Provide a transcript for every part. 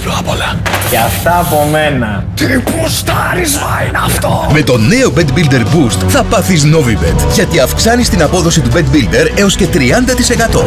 πρώτα απ' όλα. Και αυτά από μένα. Τι πουστάρισμα είναι αυτό! Με το νέο Bet Builder Boost θα πάθεις Novibet, γιατί αυξάνεις την απόδοση του Bet Builder έως και 30%.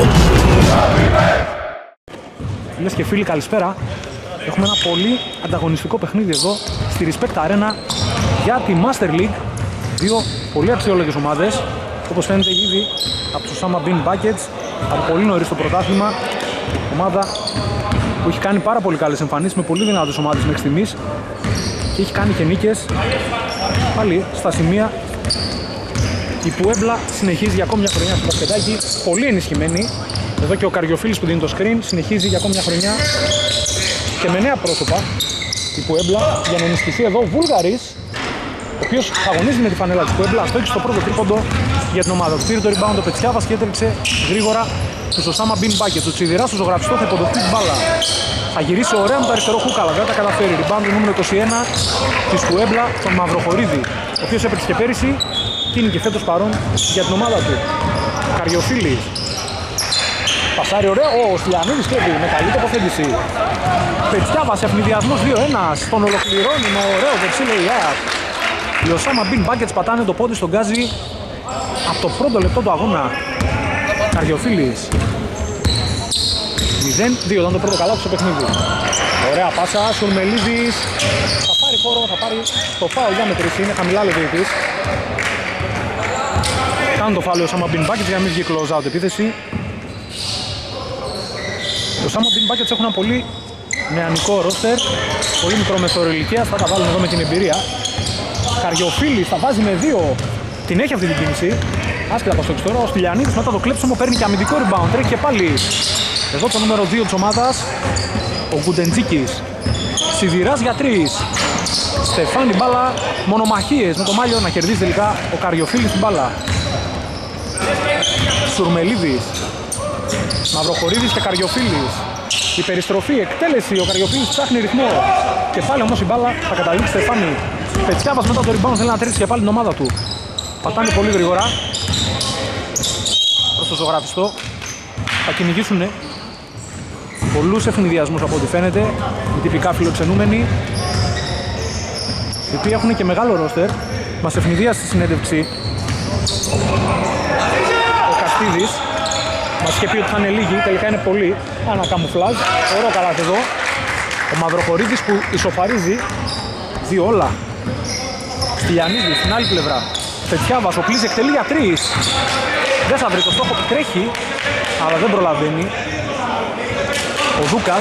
Φίλες και φίλοι, καλησπέρα. Έχουμε ένα πολύ ανταγωνιστικό παιχνίδι εδώ στη Respect Arena για τη Master League. Δύο πολύ αξιόλογες ομάδες. Όπως φαίνεται ήδη από τους Osama Bin Buckets, από πολύ νωρίς στο πρωτάθλημα. Ομάδα που έχει κάνει πάρα πολύ καλές εμφανίσεις με πολύ δυνατές ομάδες μέχρι στιγμής και έχει κάνει και νίκες πάλι στα σημεία. Η Puebla συνεχίζει για ακόμη μια χρονιά στο μπασκετάκι, πολύ ενισχυμένη. Εδώ και ο Καριοφίλης που δίνει το screen συνεχίζει για ακόμη μια χρονιά και με νέα πρόσωπα η Puebla για να ενισχυθεί εδώ ο Βούλγαρης, ο οποίος αγωνίζει με τη φανέλα της Puebla. Αυτό έχει στο πρώτο τρίποντο για την ομάδα του. Πήρε το rebound ο Πετσιάβας και έτρεξε γρήγορα τους Osama Bin Buckets. Ο Τσιδηράς στο ζωγραφιστό θα υποδοχτεί την μπάλα. Θα γυρίσει ωραία με το αριστερό χούκ, αλλά δεν τα καταφέρει. Rebound νούμερο 21 της Puebla, τον Μαυροχωρίδη, ο οποίος έπαιξε και πέρυσι και είναι και φέτος παρόν για την ομάδα του. Καριοφίλης. Πασάρι ωραίο, ο Στυλιανίδης κλέβει με καλή τοποθέτηση. Πετσιάβας, ευνηδιασμός 2-1, τον ολοκληρώνει με ωραίο δεξί lay-up. Οι Osama Bin Buckets πατάνε το πόδι στον γκάζι από το πρώτο λεπτό του αγώνα. Καριοφίλης. 0-2 ήταν το πρώτο καλά του στο παιχνίδι. Ωραία πάσα, Σουρμελίδης. Θα πάρει χώρο, θα πάρει το φάουλ για μετρήσει, είναι χαμηλά λεβίτης. Κάνουν το φάουλ ο Osama Bin Buckets για να μην βγει close out επίθεση. Οι Osama Bin Buckets έχουν ένα πολύ νεανικό ρόστερ, πολύ μικρό μεσόωρο ηλικίας, θα τα βάλουν εδώ με την εμπειρία. Καριοφίλης θα βάζει με 2, την έχει αυτή την κίνηση. Άσχετα από στο εξωτερικό, ο Στυλιανίδης μετά το κλέψιμο παίρνει και αμυντικό rebound, τρέχει και πάλι. Εδώ το νούμερο 2 της ομάδας, ο Γκουντεντζίκης. Σιδηράς για 3. Στεφάνι μπάλα, μονομαχίες με το μάλιο να κερδίζει τελικά ο Καριοφίλης την μπάλα. Σουρμελίδης, Μαυροχωρίδης και Καριοφίλης. Η περιστροφή, εκτέλεση, ο Καριοφίλης ψάχνει ρυθμό. Και πάλι όμως η μπάλα θα καταλήξει Στεφάνι. Πετσιάβας μετά το rebound θέλει να τρέξει και πάλι την ομάδα του. Πατάνε πολύ γρήγορα προς το ζωγραφιστό. Θα κυνηγήσουν πολλούς ευνηδιασμούς από ό,τι φαίνεται. Οι τυπικά φιλοξενούμενοι, οι οποίοι έχουν και μεγάλο ρόστερ. Μας ευνηδίασε στη συνέντευξη ο Καστίδης. Μας είχε πει ότι θα είναι λίγοι, τελικά είναι πολλοί. Ένα καμουφλάζ, ωραίο καλάθι εδώ. Ο Μαυροχωρίδης που ισοφαρίζει 2 όλα. Στυλιανίδης στην άλλη πλευρά. Πετσιάβας, ο Πλής εκτελεί για 3. Δεν θα βρει το στόχο που τρέχει, αλλά δεν προλαβαίνει. Ο Δούκας.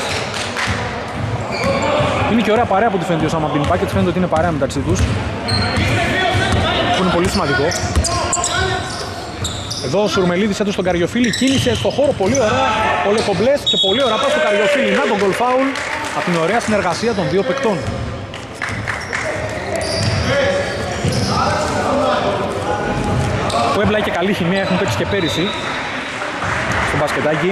Είναι και ωραία παρέα που του φαίνεται ο Osama Bin Buckets, φαίνεται ότι είναι παρέα μεταξύ τους. Που είναι πολύ σημαντικό. Εδώ ο Σουρμελίδης έδωσε τον Καριοφίλη, κίνησε στο χώρο πολύ ωραία. Ο Λεκομπλές και πολύ ωραία πάσα στο Καριοφίλη. Να τον goal foul από την ωραία συνεργασία των δύο παικτών. Ο Puebla έχει καλή χημεία, έχουν παίξει και πέρυσι στο μπασκετάκι.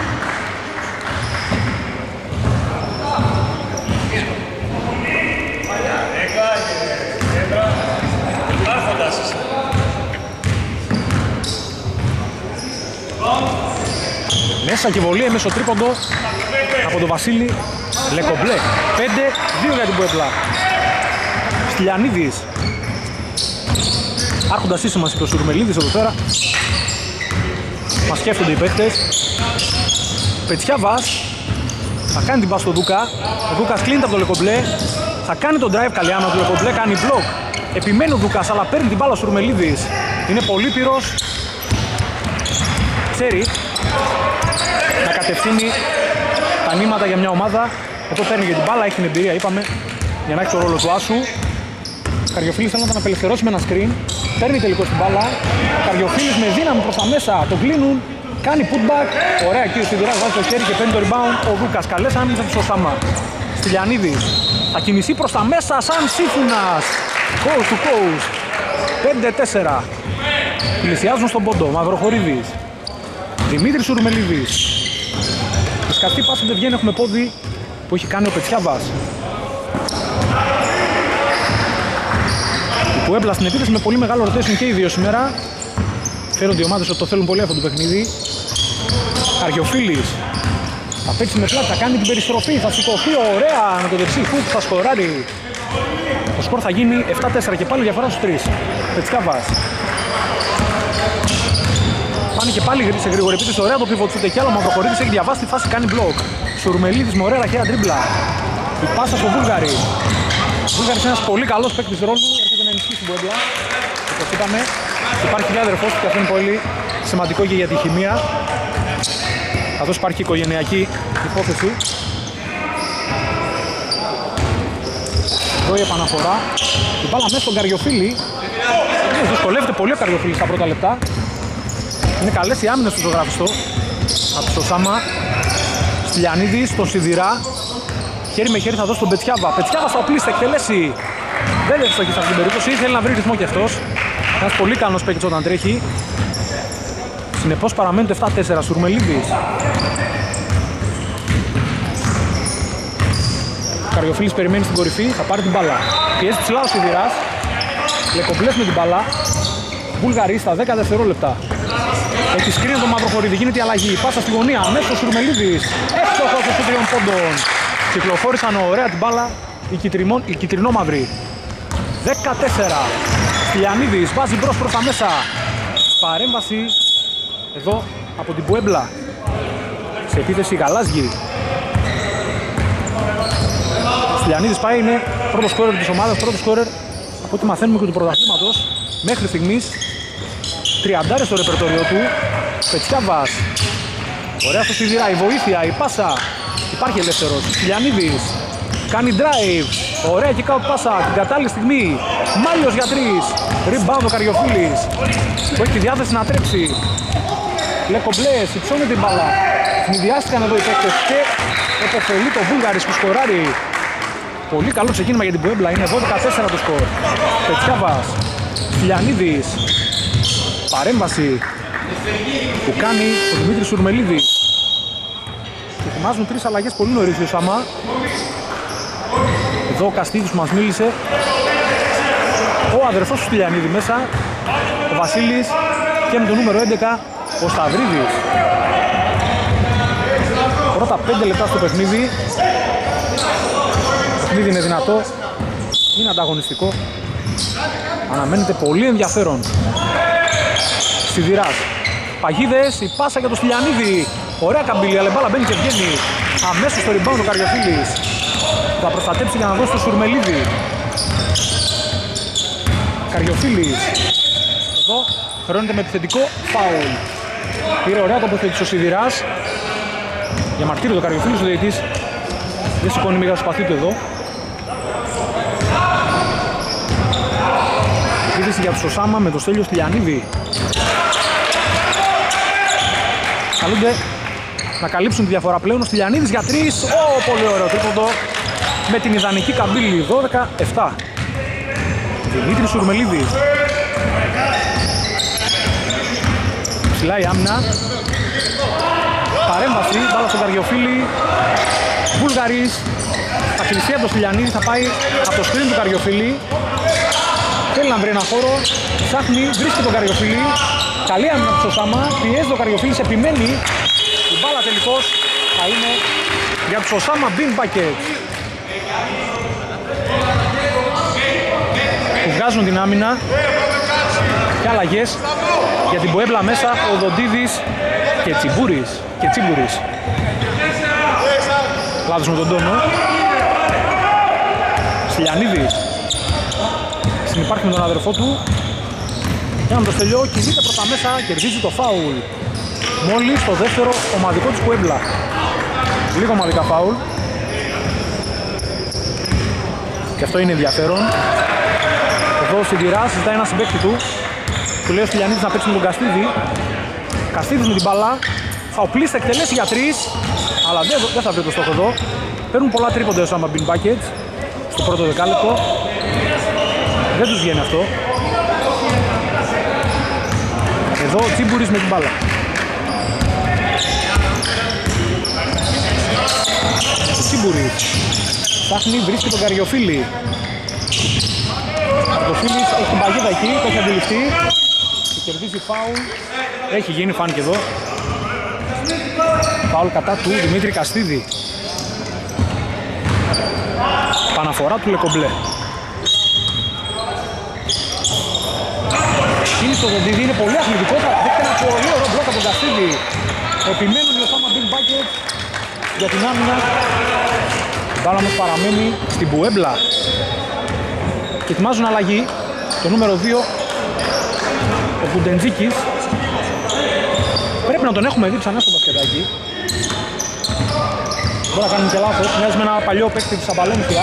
Μέσα και βολή, μέσω τρίποντο από τον Βασίλη Λεκομπλέ. 5-2 για την Puebla. Στυλιανίδης. Άρχοντας ίσο μας είπε ο Σουρμελίδης εδώ πέρα. Μας σκέφτονται οι παίκτες. Πετσιάβας θα κάνει την πάση στο Δούκα. Ο Δούκας κλείνεται από το Λεκομπλέ. Θα κάνει τον drive καλή άμα του Λεκομπλέ, κάνει block. Επιμένει ο Δούκας αλλά παίρνει την μπάλα ο Σουρμελίδης. Είναι πολύ πυρός. Ξέρει να κατευθύνει τα νήματα για μια ομάδα. Εδώ παίρνει και την μπάλα, έχει την εμπειρία είπαμε για να έχει το ρόλο του άσου. Καριοφίλης θέλει να τον απελευθερώσει με ένα screen. Παίρνει τελικώς την μπάλα. Καριοφίλης με δύναμη προς τα μέσα. Τον κλείνουν. Κάνει putback. Ωραία, εκεί ο Σιδηράς βάζει το χέρι και παίρνει το rebound. Ο Δούκας καλές άμυνες από το Osama. Στυλιανίδης θα κινηθεί προς τα μέσα σαν σύμφωνας. Coast to coast. 5-4. Πλησιάζουν στον πόντο. Μαυροχωρίδης. Δημήτρης Σουρμελίδης. Η σκαστή πάση δεν βγαίνει, έχουμε πόδι που έχει κάνει ο Πετσιάβας. Η Puebla στην επίθεση με πολύ μεγάλο rotation και οι δύο σήμερα. Φέρονται οι ομάδες ότι το θέλουν πολύ αυτό το παιχνίδι. Καριοφίλης Θα παίξει με πλάτη, θα κάνει την περιστροφή, θα σηκωθεί ωραία με το δεξί χουκ, θα σκοράρει. Το σκορ θα γίνει 7-4 και πάλι διαφορά στους 3. Πετσκάβας. Πάνε και πάλι σε γρήγορη επίθεση, ωραία το πιβοτσούτε κι άλλο. Μαυροχωρίδης έχει διαβάσει τη φάση, κάνει μπλοκ. Σουρμελίδης με ωραία ραχαία τρίμπλα. Η πάσα στο Βούλγαρη. Ο Βούλγαρης είναι ένας πολύ καλός παίκτης ρόλου, έρχεται να ενισχύσει την Πουέμπλα. Όπως είπαμε, υπάρχει και αδερφός του και αυτό είναι πολύ σημαντικό και για τη χημεία. Καθώς υπάρχει οικογενειακή υπόθεση. Εδώ η επαναφορά. Η μπάλα μέσα στον Καριοφίλη. Δυσκολεύεται πολύ ο Καριοφίλης στα πρώτα λεπτά. Είναι καλές οι άμυνες του ζωγραφιστό. Από το Σάμα. Στυλιανίδης, τον Σιδηρά. Χέρι με χέρι θα δώσει τον Πετσιάβα. Πετσιάβα θα οπλίσει, θα εκτελέσει. Δεν ευστοχεί σε αυτήν την περίπτωση. Θέλει να βρει ρυθμό κι αυτός. Ένας πολύ καλός παίκτης όταν τρέχει. Συνεπώς παραμένουν το 7-4. Σουρμελίδης. Ο Καριοφίλης περιμένει στην κορυφή, θα πάρει την μπάλα. Πιέζει ψηλά ο Σιδηράς. Λεκομπλές με την μπάλα. Βουλγαρής στα 10 δευτερόλεπτα. Έχει σκρίνει το Μαυροχωρίδη, γίνεται η αλλαγή. Πάσα στη γωνία, αμέσως ο Σουρμελίδης. Εύστοχος στους 3 πόντων. Κυκλοφόρησαν ωραία την μπάλα οι κυτρινόμαυροι. 14. Στυλιανίδης βάζει μπρος προς τα μέσα. Παρέμβαση εδώ από την Πουέμπλα. Σε επίθεση γαλάζιη. Στυλιανίδης πάει, είναι πρώτος σκόρερ της ομάδας, πρώτος σκόρερ από ό,τι μαθαίνουμε και του πρωταθλήματος. Μέχρι στιγμής 30 στο ρεπερτόριο του. Πετσιάβας. Ωραία στο Σιδηρά, η βοήθεια, η πάσα. Υπάρχει ελεύθερος. Στυλιανίδης κάνει drive. Ωραία kick out πάσα την κατάλληλη στιγμή. Μάλιος για 3. Rebound ο Καριοφίλης που έχει τη διάθεση να τρέξει. Λεκομπλές, υψώνει την μπάλα. Συνειδιάστηκαν εδώ οι παίκτες και επωφελεί το Βούλγαρης που σκοράρει. Πολύ καλό ξεκίνημα για την Πουέμπλα, είναι 12-4 το σκορ. Πετσιάβας, Στυλιανίδης. Παρέμβαση που κάνει ο Δημήτρης Σουρμελίδης. Και ετοιμάζουν 3 αλλαγές πολύ νωρίς ο Σαμά. Εδώ ο Καστίδης που μας μίλησε. Ο αδερφός του Στυλιανίδη μέσα. Ο Βασίλης και με το νούμερο 11 ο Σταυρίδης. Πρώτα 5 λεπτά στο παιχνίδι. Το παιχνίδι είναι δυνατό. Είναι ανταγωνιστικό. Αναμένεται πολύ ενδιαφέρον. Σιδηράς. Παγίδες, η πάσα για το Στυλιανίδη. Ωραία καμπύλη, αλλά η μπάλα μπαίνει και βγαίνει. Αμέσως στο rebound ο Καριοφίλης. Θα προστατέψει για να δώσει το Σουρμελίδη. Καριοφίλης. Εδώ χρεώνεται με επιθετικό φάουλ. Πήρε ωραία τοποθέτηση ο Σιδηράς. Για μαρτύριο το Καριοφίλης ο διαιτητής. Δεν σηκώνει μίγα στο σπαθί του εδώ. Επίθεση για τους Οσάμα με το Στέλιο Στυλιανίδη. Καλούνται να καλύψουν τη διαφορά πλέον. Ο Στυλιανίδης για 3. Πολύ ωραίο τρίποντο με την ιδανική καμπύλη. 12-7. Δημήτρης Σουρμελίδης. Ψηλά η άμυνα. Παρέμβαση, μπάλα στον Καριοφίλη. Βούλγαρης. Θα κλειστεί από το Στυλιανίδη, θα πάει από το screen του Καριοφίλη. Θέλει να βρει ένα χώρο. Ψάχνει, βρίσκει τον Καριοφίλη. Καλή άμυνα του Οσάμα. Πιέζει τον Καριοφίλης, επιμένει. Η μπάλα τελικώς θα είναι για τους Οσάμα Bean Bucket. Που βγάζουν την άμυνα. Και αλλαγές για την Πουέμπλα μέσα ο Δοντίδης και Τσιμπούρης. Λάθος με τον τόνο. Στυλιανίδης. Συνυπάρχει με τον αδερφό του. Για να το στελειώ, κινείται προς τα μέσα, κερδίζει το φάουλ. Μόλις το δεύτερο ομαδικό της Πουέμπλα. Λίγο ομαδικά φάουλ. Και αυτό είναι ενδιαφέρον. Εδώ ο Σιδηράς ζητάει ένα συμπαίκτη του. Του λέει ο Στυλιανίδης να παίξει με τον Καστίδη. Καστίδης με την μπάλα. Θα οπλίσει, θα εκτελέσει για 3. Αλλά δεν θα βρει το στόχο εδώ. Παίρνουν πολλά τρίποντα ως άμα Bean Buckets. Στο πρώτο δεκάλεπτο. Δεν τους βγαίνει αυτό. Εδώ ο Τσίμπουρης με την μπάλα. Ο Τσίμπουρης ψάχνει, βρίσκει τον Καριοφίλη. Ο Καριοφίλης έχει την παγίδα εκεί, το έχει αντιληφθεί και κερδίζει φάουλ. Έχει γίνει, φάνηκε εδώ. Φάουλ κατά του Δημήτρη Καστίδη. Παναφορά του Λεκομπλέ. Κίνηση στο Δοντίδη, είναι πολύ αθλητικό. Δείχνει ένα πολύ ωραίο μπλοκ από τον Καστίδη. Επιμένουν οι Osama Bin Bucket για την άμυνα. Η μπάλα όμως παραμένει στην Πουέμπλα. Και ετοιμάζουν αλλαγή. Το νούμερο 2, ο Κουντεντζίκης. Πρέπει να τον έχουμε δει ξανά στο μπασκετάκι. Μπορεί να κάνουμε και λάθος. Μοιάζει με ένα παλιό παίκτη της Αμπαλένθια.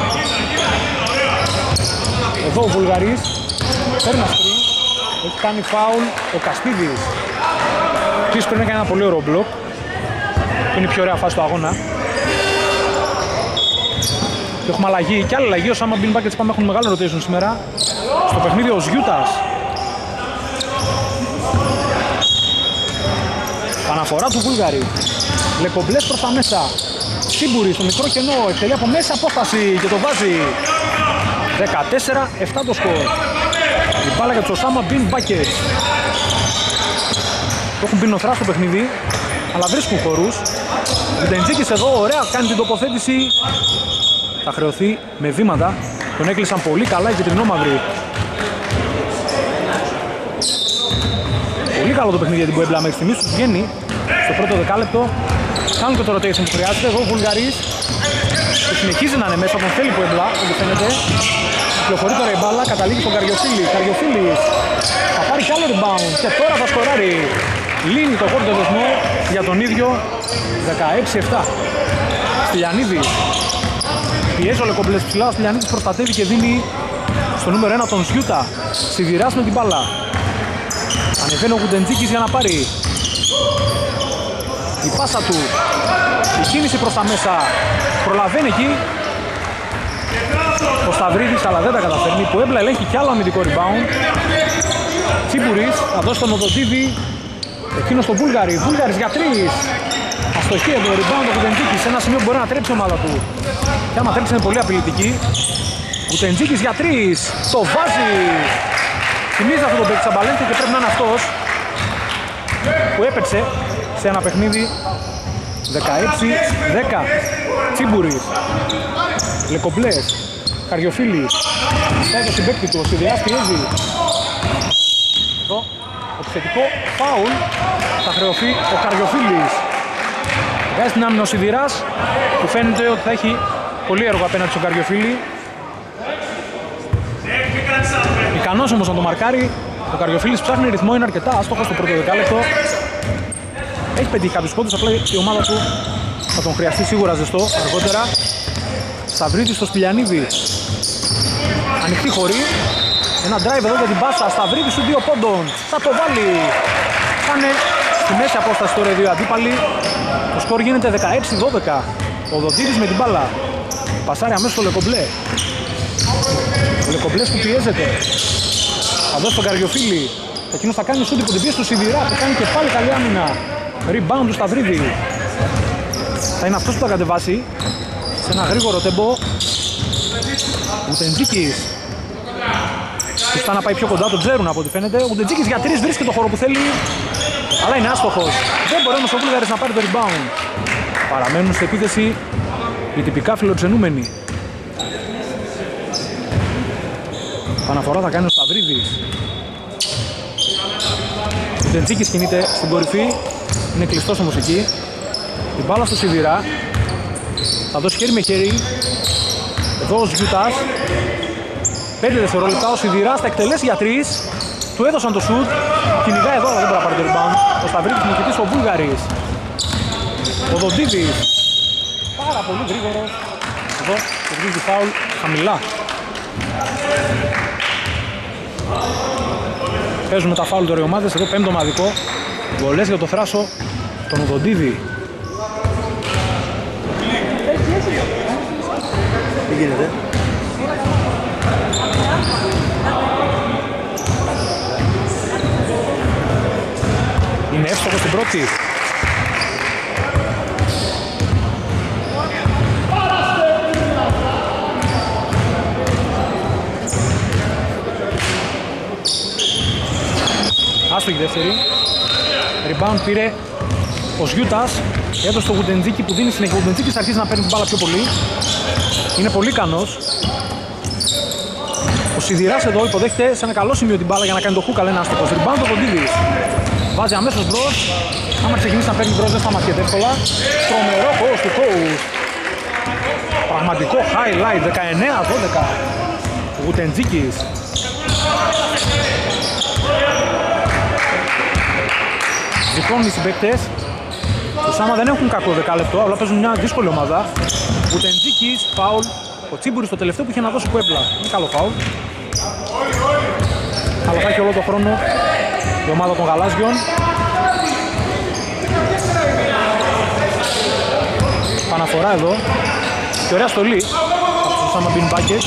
Εδώ ο Βουλγαρής. Παίρνει ένα σκριν. Έχει κάνει φάουλ ο Καστίδης. Επίσης πρέπει να κάνει ένα πολύ ωραίο μπλοκ. Είναι η πιο ωραία φάση του αγώνα. Και έχουμε αλλαγή και άλλη αλλαγή. Ο Osama Bin Bucket πάμε έχουν μεγάλο rotation σήμερα. Στο παιχνίδι ο Ζιούτας. Παναφορά του Βούλγαρη. Λεκομπλές προς τα μέσα. Σίμπουρη στο μικρό κενό. Εκτελεί από μέσα απόσταση και το βάζει. 14-7 το σκορ. Η μπάλα για τους Osama Bin Bucket. Το έχουν πυνοθρά στο παιχνίδι, αλλά βρίσκουν χώρους. Ο Ντεντζίκης εδώ ωραία κάνει την τοποθέτηση. Θα χρεωθεί με βήματα. Τον έκλεισαν πολύ καλά οι κυτρινόμαυροι. Πολύ καλό το παιχνίδι για την Πουέμπλα μέχρι στιγμής. Τους βγαίνει στο πρώτο δεκάλεπτο. Κάνουν και το rotation που χρειάζεται. Εδώ ο Βουλγαρής και συνεχίζει να είναι μέσα. Τον θέλει Πουέμπλα, όπως φαίνεται. Κυκλοφορεί τώρα η μπάλα, καταλήγει στον Καριοφίλη. Καριοφίλης θα πάρει κι άλλο rebound και τώρα θα σκοράρει. Λύνει το χώρο δεσμό για τον ίδιο. 16-7. Στυλιανίδης. Πιέζει ο Λεκομπλές ψηλά. Ο Στυλιανίδης προστατεύει και δίνει στο νούμερο 1 τον Σιούτα. Σιδηράς με την μπάλα. Ανεβαίνει ο Κουντεντζίκης για να πάρει. Η πάσα του. Η κίνηση προς τα μέσα. Προλαβαίνει εκεί ο Σταυρίδης, αλλά δεν τα καταφέρνει. Πουέμπλα ελέγχει κι άλλο αμυντικό rebound. Τσίμπουρης θα δώσει τον Οδοντίδη. Εκείνος στον Βούλγαρη. Βούλγαρης για 3. Αστοχή από το rebound του Κουτεντζίκης. Σε ένα σημείο που μπορεί να τρέψει η ομάδα του. Και άμα τρέψει είναι πολύ απειλητική. Κουτεντζίκης για 3. Το βάζει. Θυμίζει αυτό το παίκτη της Αμπαλένθια και πρέπει να είναι αυτός που έπαιξε σε ένα παιχνίδι. 16-10. Τσίμπουρης. Λεκομπλές. Καριοφίλης. Στάει το συμπαίκτη του. Ο Σιδιάς πιέζει. Εδώ επιθετικό φάουλ. Θα χρεωθεί ο Καριοφίλης. Βγάζει την άμυνα ο Σιδηράς που φαίνεται ότι θα έχει πολύ έργο απέναντι στον Καριοφίλη. Ικανός όμως να το μαρκάρει. Ο Καριοφίλης ψάχνει ρυθμό, είναι αρκετά άστοχος στο πρώτο δεκάλεπτο. Έχει πετύχει κάποιους πόντους, απλά η ομάδα του θα τον χρειαστεί σίγουρα ζεστό αργότερα. Σταυρίδης στο Σπηλιανίδη. Ανοιχτή χωρί. Ένα drive εδώ για την πάσα. Σταυρίδης σου 2 πόντων. Θα το βάλει. Πάνε στη μέση απόσταση τώρα οι δύο αντίπαλοι. Το σκορ γίνεται 16-12. Ο Δοντίδης με την μπάλα. Πασάρει αμέσως στο Λεκομπλέ. Ο Λεκομπλές που πιέζεται. Θα δώσει τον Καριοφίλη. Εκείνος θα κάνει σούτ υπό την πίεση του Σιδηρά που κάνει και πάλι καλή άμυνα. Rebound του Σταυρίδη. Θα είναι αυτός που θα κατεβάσει σε ένα γρήγορο τεμπό. Ουντεντζίκης. Πιστά να πάει πιο κοντά, τον ξέρουν από ό,τι φαίνεται. Ο Ουντεντζίκης για 3 βρίσκει το χώρο που θέλει, αλλά είναι άστοχος. Δεν μπορεί όμως ο Βούλγαρης να πάρει το rebound. Παραμένουν σε επίθεση οι τυπικά φιλοξενούμενοι. Παναφορά θα κάνει ο Σταυρίδης. Ο Ουντεντζίκης κινείται στην κορυφή. Είναι κλειστός όμως εκεί. Την μπάλα στο Σιδηρά. Θα δώσει χέρι με χέρι. Εδώ ο Ζιούτας. 5 δευτερόλεπτα. Ο Σιδηράς θα εκτελέσει για 3. Του έδωσαν το σουτ. Κυνηγάει εδώ αλλά δεν μπορεί να πάρει το rebound. Ο Σταυρίδης νικητής ο Βούλγαρης. Ο Δοντίδης. Πάρα πολύ γρήγορος. Εδώ κερδίζει φάουλ χαμηλά. Παίζουμε τα φάουλ τώρα οι ομάδες. Εδώ 5ο ομαδικό. Γκολές για το Θράσο. Τον Οδοντίδη. Τι γίνεται? Είναι εύστοχος στην πρώτη. Άστοχη δεύτερη. Rebound πήρε Ο Σιούτας έδωσε το Γουντεντζίκι που δίνει συνέχεια. Ο Γουντεντζίκης αρχίζει να παίρνει την μπάλα πιο πολύ. Είναι πολύ ικανός. Ο Σιδηράς εδώ υποδέχεται σε ένα καλό σημείο την μπάλα για να κάνει το χούκα, αλλά είναι άστοχος. Rebound ο Κοντίδης. Βάζει αμέσως μπρος. Άμα ξεκινήσει να παίρνει μπρος δεν σταματιέται εύκολα. Τρομερό coast to coast. Πραγματικό highlight, 19-12. Ο Γουντεντζίκης. Ζυγώνουν οι συμπαίκτες. Το Σάμα δεν έχουν κακό δεκάλεπτο, αλλά παίζουν μια δύσκολη ομάδα. Γουντεντζίκης, φάουλ. Ο Τσίμπουρης το τελευταίο που είχε να δώσει Πουέμπλα. Είναι καλό φάουλ. Αλλά θα έχει όλο τον χρόνο η ομάδα των γαλάζιων. Παναφορά εδώ. Και ωραία στολή από το Σάμα Μπιν Μπάκετς.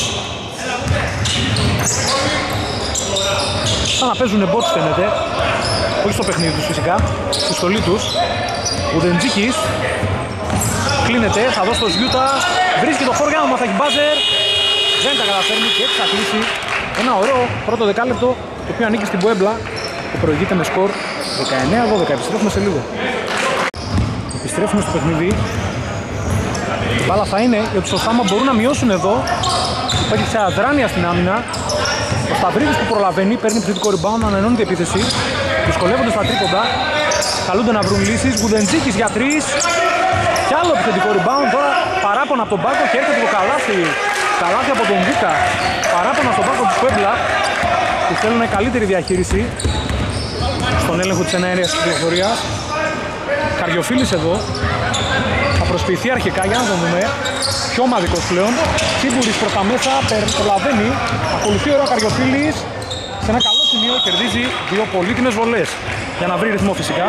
Σαν να παίζουν bots φαίνεται. Όχι στο παιχνίδι τους φυσικά, στη στολή τους. Ο Γουντεντζίκης κλείνεται, θα δώσει το Σιούτα. Βρίσκει το χώρο για να μαθαίνει μπάζερ. Δεν τα καταφέρνει και έτσι θα κλείσει ένα ωραίο πρώτο δεκάλεπτο το οποίο ανήκει στην Πουέμπλα που προηγείται με σκορ 19-12. Επιστρέφουμε σε λίγο. Επιστρέφουμε στο παιχνίδι. Η μπάλα θα είναι γιατί στο Σάμα μπορούν να μειώσουν εδώ. Υπάρχει σε αδράνεια στην άμυνα. Ο Σταυρίδης που προλαβαίνει, παίρνει επιθετικό rebound, ανανεώνει την επίθεση. Δυσκολεύονται στα τρίποντα. Καλούνται να βρουν λύσεις. Γουντεντζίκης για 3. Κι άλλο επιθετικό rebound. Τώρα παράπονα από τον πάγκο και έρχεται το καλάθι. Καλάθι από τον Βούκα. Παράπονα στον πάγκο της Πουέμπλα που θέλουν καλύτερη διαχείριση στον έλεγχο της εναέρειας κυκλοφορίας. Καριοφίλης εδώ. Θα προσποιηθεί αρχικά για να τον δούμε. Πιο ομαδικός πλέον. Τσίμπουρης προς τα μέσα. Προλαβαίνει. Ακολουθεί ο Καριοφίλης. Σε ένα καλό σημείο κερδίζει δύο πολύτιμες βολές για να βρει ρυθμό φυσικά.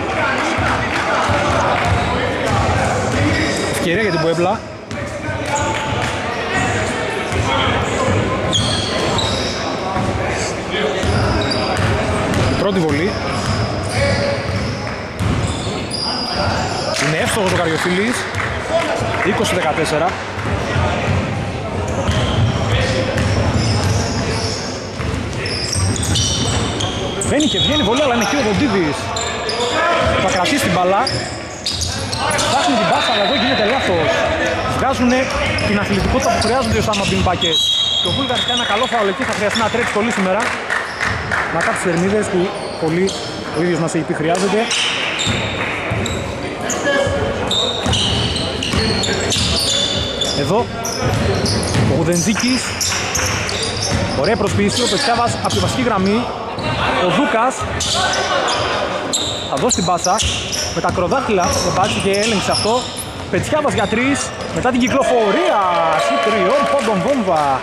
Ευκαιρία για την Πουέμπλα. Η πρώτη βολή. Είναι εύστοχος ο Καριοφίλης. 20-14. Μπαίνει και βγαίνει βολή, αλλά είναι εκεί ο Δοντίδης. Θα κρατήσει την μπαλά. Φτάσουν την μπάσα, αλλά εδώ γίνεται λάθος. Βγάζουν την αθλητικότητα που χρειάζονται ο Σάμα Μπιν Μπάκετς. Και ο Βούλγαρης κάνει ένα καλό φάουλ εκεί, θα χρειαστεί να τρέξει πολύ σήμερα. Να κάψει τις θερμίδες που πολύ ο ίδιος μας έχει πει χρειάζεται. Εδώ ο Γουντεντζίκης. Ωραία προσποίηση, ο Πετσιάβας από τη βασική γραμμή. Ο Δούκας θα δώσει την πάσα με τα ακροδάχτυλα, δεν πάτησε και έλεγξε αυτό. Πετσιάβας για 3, μετά την κυκλοφορία τριών πόντων βόμβα.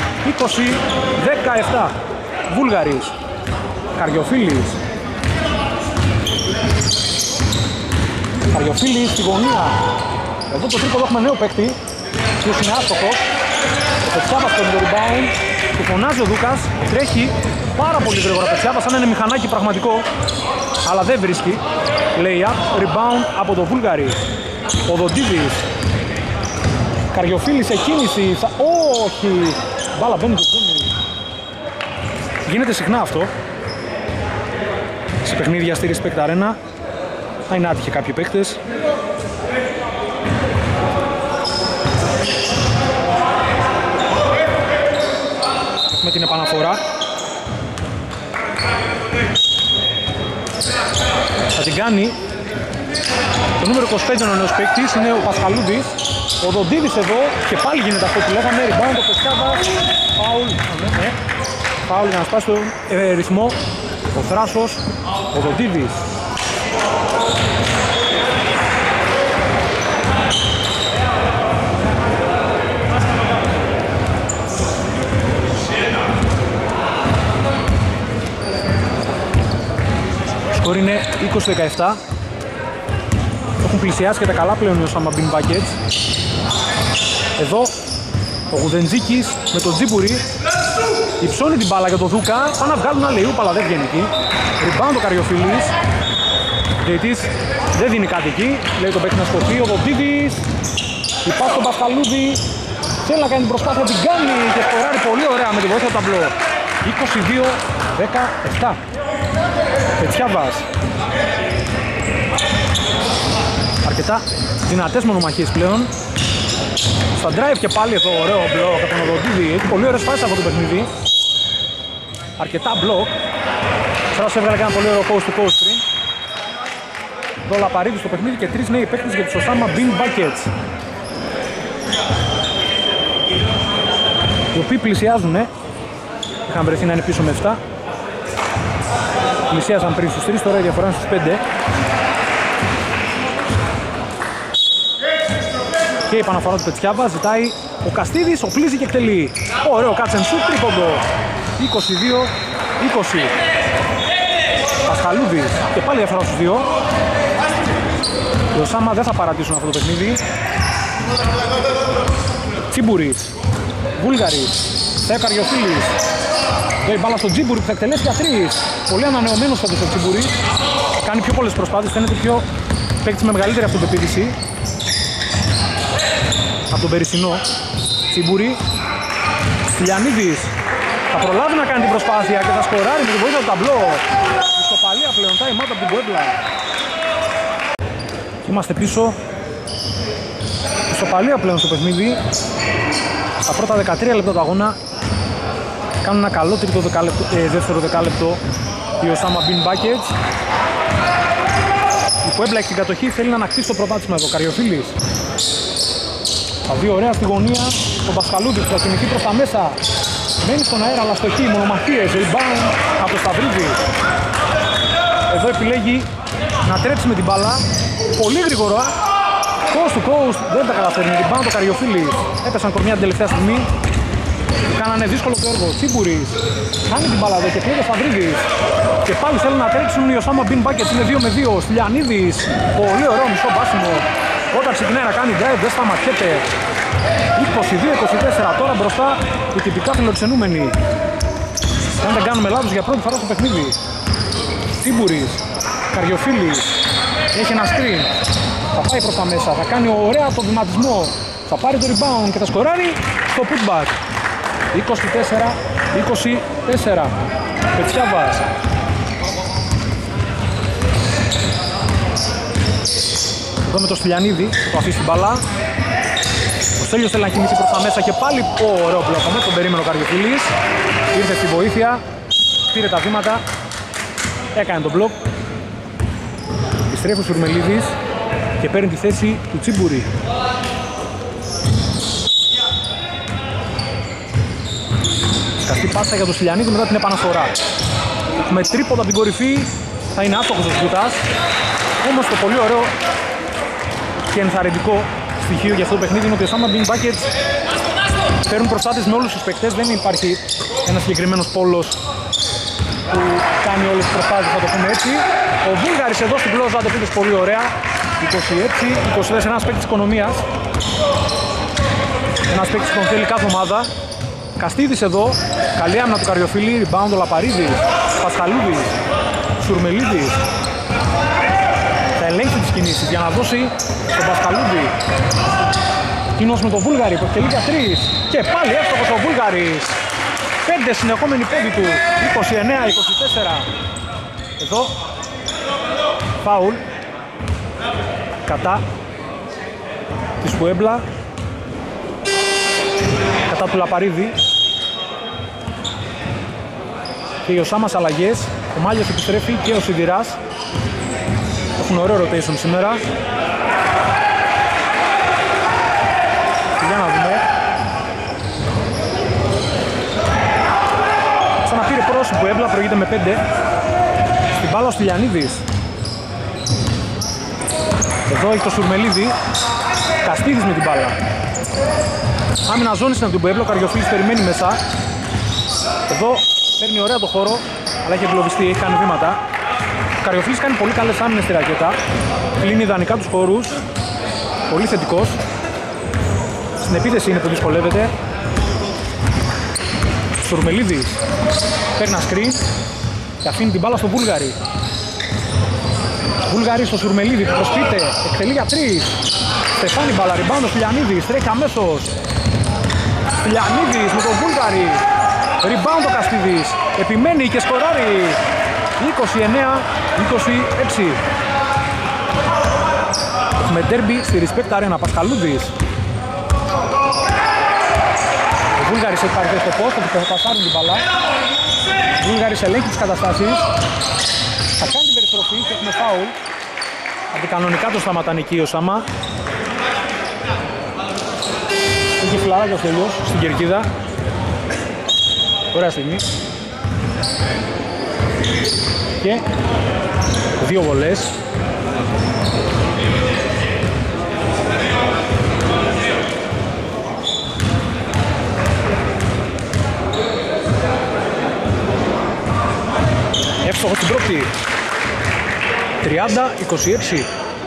20-17. Βούλγαρης. Καριοφίλης. Καριοφίλης στη γωνία. Εδώ το τρίποδο έχουμε νέο παίκτη, ποιος είναι άστοχος. Ο Πετσιάβας στο rebound. Του φωνάζει ο Δούκας, τρέχει πάρα πολύ γρήγορα Πετσιάβας, σαν να είναι μηχανάκι πραγματικό, αλλά δεν βρίσκει. Layup, rebound από το Βούλγαρη. Ο Δοντίδης. Καριοφίλης σε κίνηση, όχι! Μπάλα μπαίνει και βγαίνει. Γίνεται συχνά αυτό σε παιχνίδια στη Respect Arena. Θα είναι άτυχοι κάποιοι παίκτες. Με την επαναφορά θα την κάνει το νούμερο 25 ο νέος παίκτης, είναι ο Πασχαλούδης. Ο Δοντίδης εδώ και πάλι γίνεται αυτό που λέγαμε, rebound ο Πεσκάβας, φάουλ για να σπάσει το ρυθμό. Ο Θράσος, ο Δοντίδης. Σκορ είναι 20-17. Έχουν πλησιάσει και τα καλά πλέον οι Σάμα Μπιν Μπάκετς. Εδώ ο Γουντεντζίκης με τον Τζίμπουρη υψώνει την μπάλα για τον Δούκα. Πάνε να βγάλουν ένα λεϊούπ, αλλά δεν βγαίνει εκεί. Rebound ο Καριοφίλης. Διαιτής δεν δίνει κάτι εκεί. Λέει τον παίκτη να σκοτεί. Ο Δοντίδης. Η πάση στον Πασχαλούδη. Θέλει να κάνει την προσπάθεια, την κάνει και σκοράρει πολύ ωραία με τη βοήθεια του ταμπλό. 22-17. Πετσιάβας. 7 δυνατές μονομαχίες πλέον. Στα drive και πάλι εδώ ωραίο μπλοκ από τον Οδοντίδη. Έχει πολύ ωραίες φάσεις από το παιχνίδι. Αρκετά μπλοκ. Σάρας έβγαλε και ένα πολύ ωραίο coast to coast πριν. Εδώ Λαπαρίδη στο παιχνίδι και 3 νέοι παίκτες για τους Osama Bin Buckets, οι οποίοι πλησιάζουν. Είχαν βρεθεί να είναι πίσω με 7. Πλησιάζαν πριν στους 3, τώρα η διαφορά είναι στους 5. Και η επαναφορά του Πετσιάβα, ζητάει ο Καστίδης, οπλίζει και εκτελεί. Ωραίο catch and shoot, τρίποντο. 22-20. Πασχαλούδης και πάλι διαφορά στους 2. Οι Osama δεν θα παρατήσουν αυτό το παιχνίδι. Τσίμπουρης, Βούλγαρης, Θεό Καριοφίλης. Εδώ η μπάλα στον Τσίμπουρη που θα εκτελέσει για 3. Πολύ ανανεωμένος φέτος ο Τσίμπουρης. Κάνει πιο πολλές προσπάθειες, φαίνεται πιο παίκτης με μεγαλύτερη αυτοπεποίθηση από τον περσινό. Τσίμπουρη, Στυλιανίδης. Θα προλάβει να κάνει την προσπάθεια και θα σκοράρει με τη βοήθεια του ταμπλό. Ισοπαλία πλέον, time out από την Puebla. Είμαστε πίσω. Ισοπαλία πλέον στο παιχνίδι. Τα πρώτα 13 λεπτά του αγώνα κάνουν ένα καλό δεύτερο δεκάλεπτο οι Osama Bin Buckets. Η Puebla έχει την κατοχή, θέλει να ανακτήσει το πρωτάθλημα εδώ. Καριοφίλης. Τα δύο ωραία στη γωνία. Τον Πασχαλούδη που θα κινηθεί προς τα μέσα. Μένει στον αέρα, αλλά στοχή, μονομαχίες, rebound από το Σταυρίδη. Εδώ επιλέγει να τρέξει με την μπάλα. Πολύ γρήγορα. Coast to coast, δεν τα καταφέρνει. Rebound το Καριοφίλη. Έπεσαν κορμιά την τελευταία στιγμή. Κάνανε δύσκολο το έργο. Τσίμπουρης. Κάνει την μπάλα εδώ και κλέβει ο Σταυρίδης. Και πάλι θέλουν να τρέξουν οι Osama Bin Buckets. Είναι 2-2. Στυλιανίδης. Πολύ ωραίο μισό μπάσιμο. Όταν ξεκινάει να κάνει drive, δεν σταματιέται. 22-24, τώρα μπροστά οι τυπικά φιλοξενούμενοι. Αν δεν κάνουμε λάθος για πρώτη φορά στο παιχνίδι. Τσίμπουρης, Καριοφίλης, έχει ένα screen. Θα πάει προς τα μέσα, θα κάνει ωραία το βηματισμό. Θα πάρει το rebound και θα σκοράρει στο putback. 24-24. Πετσιάβας. Εδώ με το Στυλιανίδη, το αφήσει την μπαλά. Ο Στέλιος θέλει να κινηθεί προς τα μέσα και πάλι ωραίο μπλοκ. Με τον περίμενο Καριοφίλης. Ήρθε στη βοήθεια, πήρε τα βήματα, έκανε τον μπλοκ. Επιστρέφει ο Σουρμελίδης και παίρνει τη θέση του Τσίμπουρη. Σκαστή πάσα για τον Στυλιανίδη μετά την επαναφορά. Με τρίποντα από την κορυφή θα είναι άστοχος ο Σιούτας. Όμως το πολύ ωραίο και ενθαρρυντικό στοιχείο για αυτό το παιχνίδι είναι ότι οι Osama Bin Buckets παίρνουν προστάτες με όλους τους παίκτες. Δεν υπάρχει ένας συγκεκριμένος πόλος που κάνει όλες τις προσπάθειες, θα το πούμε έτσι. Ο Βούλγαρης εδώ στην πλώζα αντεπίδες πολύ ωραία. 26-24, ένας παίκτης οικονομίας. Ένας παίκτης που τον θέλει κάθε ομάδα. Καστίδης εδώ, καλή άμυνα του Καριοφίλη, rebound ο Λαπαρίδης, Πασχαλούδης, Σουρμελίδης. Θα ελέγξει τις κινήσεις για να δώσει στον Πασχαλούδη. Εκείνος με τον Βούλγαρη που εκτελεί για 3. Και πάλι εύστοχος ο Βούλγαρης. 5 συνεχόμενοι πόντοι του, 29-24. Εδώ, φάουλ κατά της Puebla, κατά του Λαπαρίδη. Και οι Οσάμας αλλαγές, ο Μάλιος επιστρέφει και ο Σιδηράς. Έχουν ωραίο rotation σήμερα. Για να δούμε. Ξαναπήρε πρόσωπο που Puebla, προηγείται με 5. Στην μπάλα ο Στυλιανίδης. Εδώ έχει το Σουρμελίδη. Καστίδης με την μπάλα. Άμυνα ζώνης είναι από την Puebla, ο Καριοφίλης περιμένει μέσα. Εδώ παίρνει ωραία το χώρο, αλλά έχει εγκλωβιστεί, έχει κάνει βήματα. Ο Καριοφίλης κάνει πολύ καλές άμυνες στη ρακέτα. Κλείνει ιδανικά τους χώρους. Πολύ θετικός. Στην επίθεση είναι που δυσκολεύεται. Σουρμελίδης παίρνει ένα screen και αφήνει την μπάλα στο Βούλγαρη. Βούλγαρη στο Σουρμελίδη που προσποιείται, εκτελεί για 3. Στεφάνι μπάλα, rebound ο Στυλιανίδης, τρέχει αμέσως. Στυλιανίδης με τον Βούλγαρη. Rebound ο Καστίδης, επιμένει και σκοράρει. 29-26. Έχουμε Έχουμε ντέρμπι στη Respect Arena. Πασχαλούδης. Ο Βούλγαρης έχει πάρει στο post, ότι θα πασάρουν την μπαλά. Ο Βούλγαρης ελέγχει τις καταστάσεις. Θα κάνει την περιστροφή και έχουμε φάουλ. Αντικανονικά το σταματάνε εκεί ο Σάμα. Έχει φλαράκι ο Στέλιος στην κερκίδα. Ωραία στιγμή. Και δύο βολές. Εύστοχο στην πρώτη. 30-26.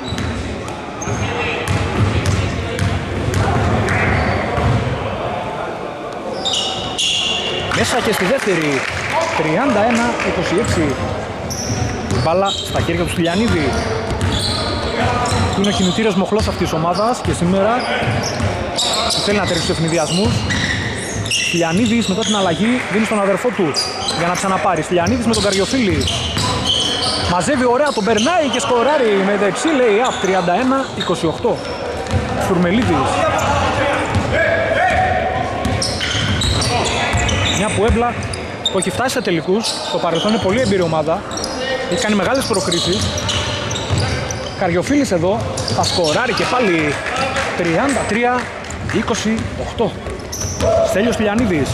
Μέσα και στη δεύτερη. 31-26. Μπάλα στα χέρια του Στυλιανίδη. Είναι ο κινητήριος μοχλός αυτής της ομάδας και σήμερα θέλει να τρέξει τους ευνηδιασμούς. Στυλιανίδης μετά την αλλαγή δίνει στον αδερφό του για να ξαναπάρει. Στυλιανίδης με τον Καριοφίλη. Μαζεύει ωραία, τον περνάει και σκοράρει με δεξί lay-up. 31-28. Στουρμελίδης. Μια Πουέμπλα που έχει φτάσει σε τελικούς. Στο παρελθόν είναι πολύ εμπειρή ομάδα. Έχει κάνει μεγάλες προκρίσεις. Καριοφίλης εδώ θα σκοράρει και πάλι. 33-28. Στέλιος Στυλιανίδης.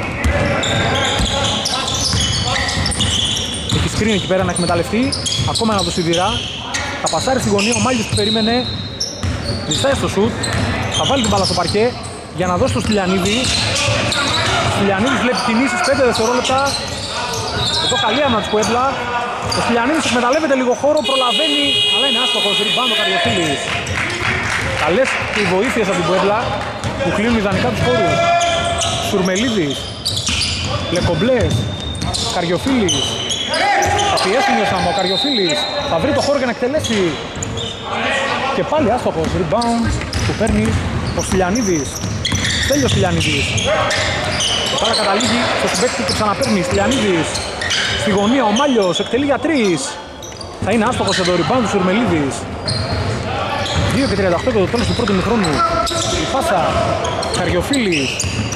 Έχει σκριν εκεί πέρα να εκμεταλλευτεί. Ακόμα ένα το σιδηρά. Θα πασάρει στη γωνία. Ο Μάγιος που περίμενε διστάει στο σουτ. Θα βάλει την μπάλα στο παρκέ για να δώσει στο Στυλιανίδη. Ο Στυλιανίδης βλέπει κινήσεις 5 δευτερόλεπτα. Εδώ καλή άμυνα της Πουέμπλα. Ο Στυλιανίδης εκμεταλλεύεται λίγο χώρο, προλαβαίνει, αλλά είναι άστοχος. Ριμπάουντ ο Καριοφίλης. Καλές οι βοήθειες από την Πουέμπλα που κλείνουν ιδανικά τους χώρους. Σουρμελίδης, Λεκομπλές, Καριοφίλης. Θα πιέσουν ο Σάμο, ο Καριοφίλης θα βρει το χώρο για να εκτελέσει. Και πάλι άστοχος. Ριμπάουντ που παίρνει ο Στυλιανίδης. Στέλιος Στυλιανίδης. Τώρα καταλήγει στο συμπαίκτη που ξαναπαίρνει. Στυλιανίδης στη γωνία, ο Μάλιος εκτελεί για 3. Θα είναι άστοχος εδώ, rebound του Σουρμελίδης. 2:38 και το τέλος του πρώτου ημιχρόνου. Η πάσα, Καριοφίλης.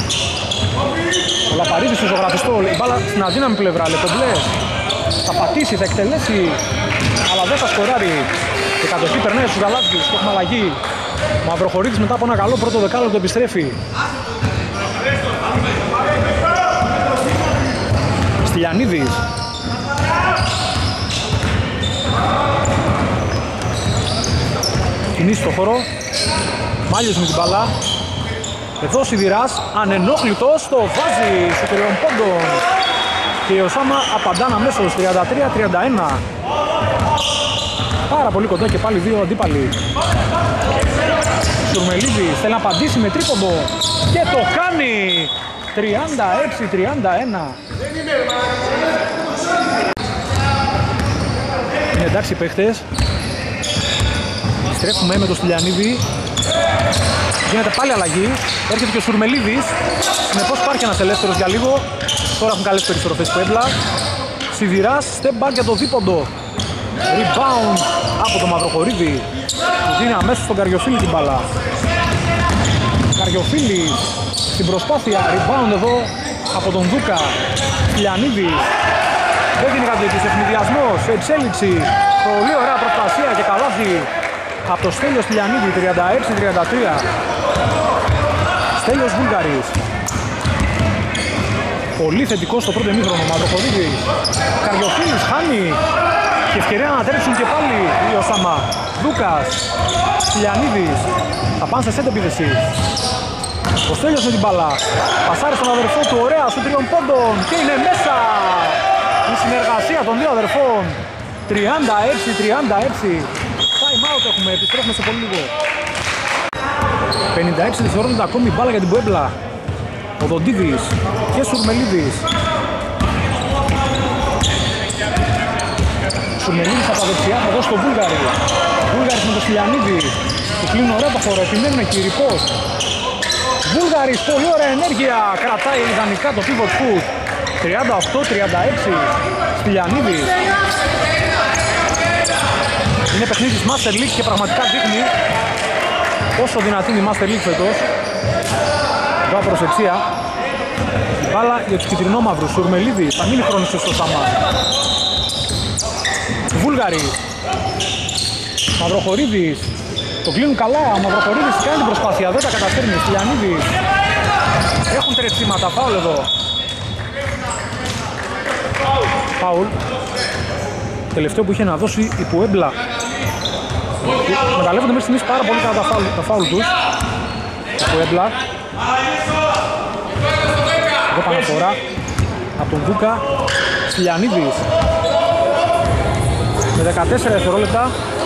Ο Λαπαρίδης στο ζωγραφιστό, η μπάλα στην αδύναμη πλευρά. Λεκομπλές θα πατήσει, θα εκτελέσει, αλλά δεν θα σκοράρει. Η κατοχή περνάει στους γαλάζιους και έχουμε αλλαγή. Ο Μαυροχωρίδης μετά από ένα καλό πρώτο δεκάλεπτο επιστρέφει. Στυλιανίδης. Κινήσει στο χώρο. Μάλιος με την μπαλά. Εδώ ο Σιδηράς ανενόχλητος το βάζει στο τριών πόντων. Και ο Σάμα απαντά αμέσως 33-31. Πάρα πολύ κοντά και πάλι δύο αντίπαλοι. Σουρμελίδης θέλει να απαντήσει με τρίποντο και το κάνει. 36-31. Είναι εντάξει οι παίχτες. Στρέφουμε με το Στυλιανίδη. Γίνεται πάλι αλλαγή. Έρχεται και ο Σουρμελίδης. Συνεπώς υπάρχει ένας ελεύθερος για λίγο. Τώρα έχουν καλές περιστροφές Πουέμπλα. Σιδηράς, step back για το δίποντο. Rebound από το Μαυροχωρίδη. Του δίνει αμέσως στον Καριοφίλη την μπάλα. Καριοφίλης στην προσπάθεια. Rebound εδώ από τον Δούκα. Στυλιανίδης. Δεν γίνει κάτι τέτοιος ευνηδιασμός. Εξέλιξη. Πολύ ωραία προστασία και καλάθι από το Στέλιο Στυλιανίδη. 36-33. Στέλιος Βούλγαρης. Πολύ θετικό στο πρώτο ημίχρονο. Μαυροχωρίδης. Καριοφίλης χάνει. Και ευκαιρία να ανατρέψουν και πάλι οι Οσάμα. Δούκας. Στυλιανίδης. Θα πάνε σε σετ επίθεση. Ο Στέλιος με την μπάλα. Πασάρει στον αδερφό του. Ωραία σου τριών πόντων. Και είναι μέσα. Η συνεργασία των δύο αδερφών. 36-36. Time out έχουμε. Επιστρέφουμε σε πολύ λίγο. 56 δευτερόλεπτα ακόμη μπάλα για την Πουέμπλα. Ο Δοντίδης και Σουρμελίδης. Σουρμελίδης από τα δεξιά θα δώσει στο Βούλγαρη. Βούλγαρης με το Στυλιανίδη. Του κλείνουν ωραία το χώρο, επιμένουν εκεί ρηπός. Βούλγαρης, πολύ ωραία ενέργεια. Κρατάει ιδανικά το pivot foot. 38-36. Στυλιανίδης. Είναι παιχνίδι της Master League και πραγματικά δείχνει πόσο δυνατή είναι η Master League φέτος. Εδώ προσεξία. Η μπάλα για τους κυτρινόμαυρους. Σουρμελίδης, θα μείνει χρόνος στο Σάμα. Βούλγαρη. Μαυροχωρίδης. Το κλείνουν καλά. Ο Μαυροχωρίδης κάνει την προσπάθεια. Δεν τα καταφέρνει. Στυλιανίδης. Έχουν τρετσίματα. Φάουλ εδώ. Φάουλ. Τελευταίο που είχε να δώσει η Πουέμπλα. Μεταλλεύονται μέχρι στιγμής πάρα πολύ καλά τα φάουλ τους. Η Πουέμπλα. Εδώ παναφορά από τον Δούκα. Στυλιανίδης. Με 14 δευτερόλεπτα.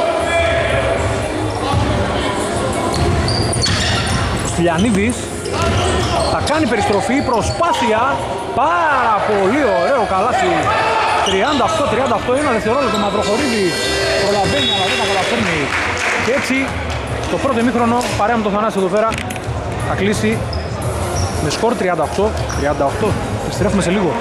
Ο Στυλιανίδης θα κάνει περιστροφή, προσπάθεια. Πάρα πολύ ωραίο καλάθι. 38-38, ένα δευτερόλεπτο. Μαυροχωρίδης προλαβαίνει αλλά δεν τα καταφέρνει. Και έτσι το πρώτο ημίχρονο παρέα με τον Θανάση εδώ πέρα θα κλείσει με σκορ 38-38. Επιστρέφουμε σε λίγο.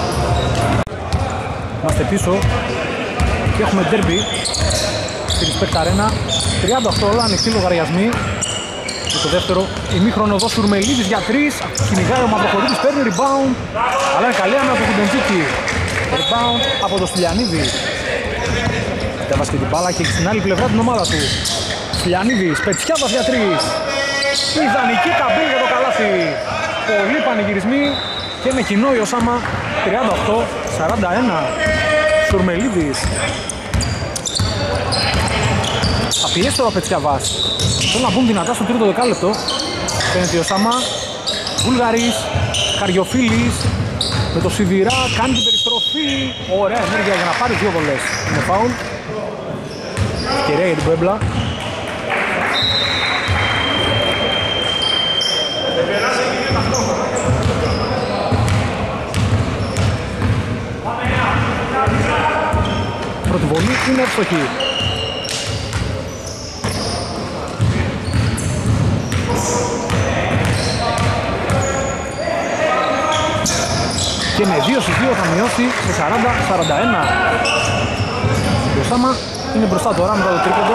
Είμαστε πίσω και έχουμε ντέρμπι στη Respect Arena. 38 όλα, ανοιχτοί λογαριασμοί. Και το δεύτερο ημίχρονο εδώ Σουρμελίδης για 3. Κυνηγάει ο Μαυροχωρίδης, παίρνει rebound. Αλλά είναι καλή άμυνα από τον Κουντεντζίκη. Rebound από τον Στυλιανίδη. Κατέβασε και την μπάλα και έχει στην άλλη πλευρά την ομάδα του. Στυλιανίδης, Πετσιάβας για 3. Ιδανική καμπύλη για το καλάθι. Πολλοί πανηγυρισμοί και με κοινό η Οσάμα 38-41. Σουρμελίδης. Θα πιέσει τώρα ο Πετσιάβας. Θέλουν να μπουν δυνατά στο τρίτο δεκάλεπτο. Φαίνεται η Οσάμα. Βούλγαρης, Καριοφίλης. Με το Σιδηρά κάνει την περιστροφή. Ωραία ενέργεια για να πάρει 2 βολές. Είναι φάουλ. Ευκαιρία για την Πουέμπλα. Πρώτη βολή είναι εύστοχη. Και με 2-2 θα μειώσει σε 40-41. Η Οσάμα είναι μπροστά τώρα μετά το τρίποντο.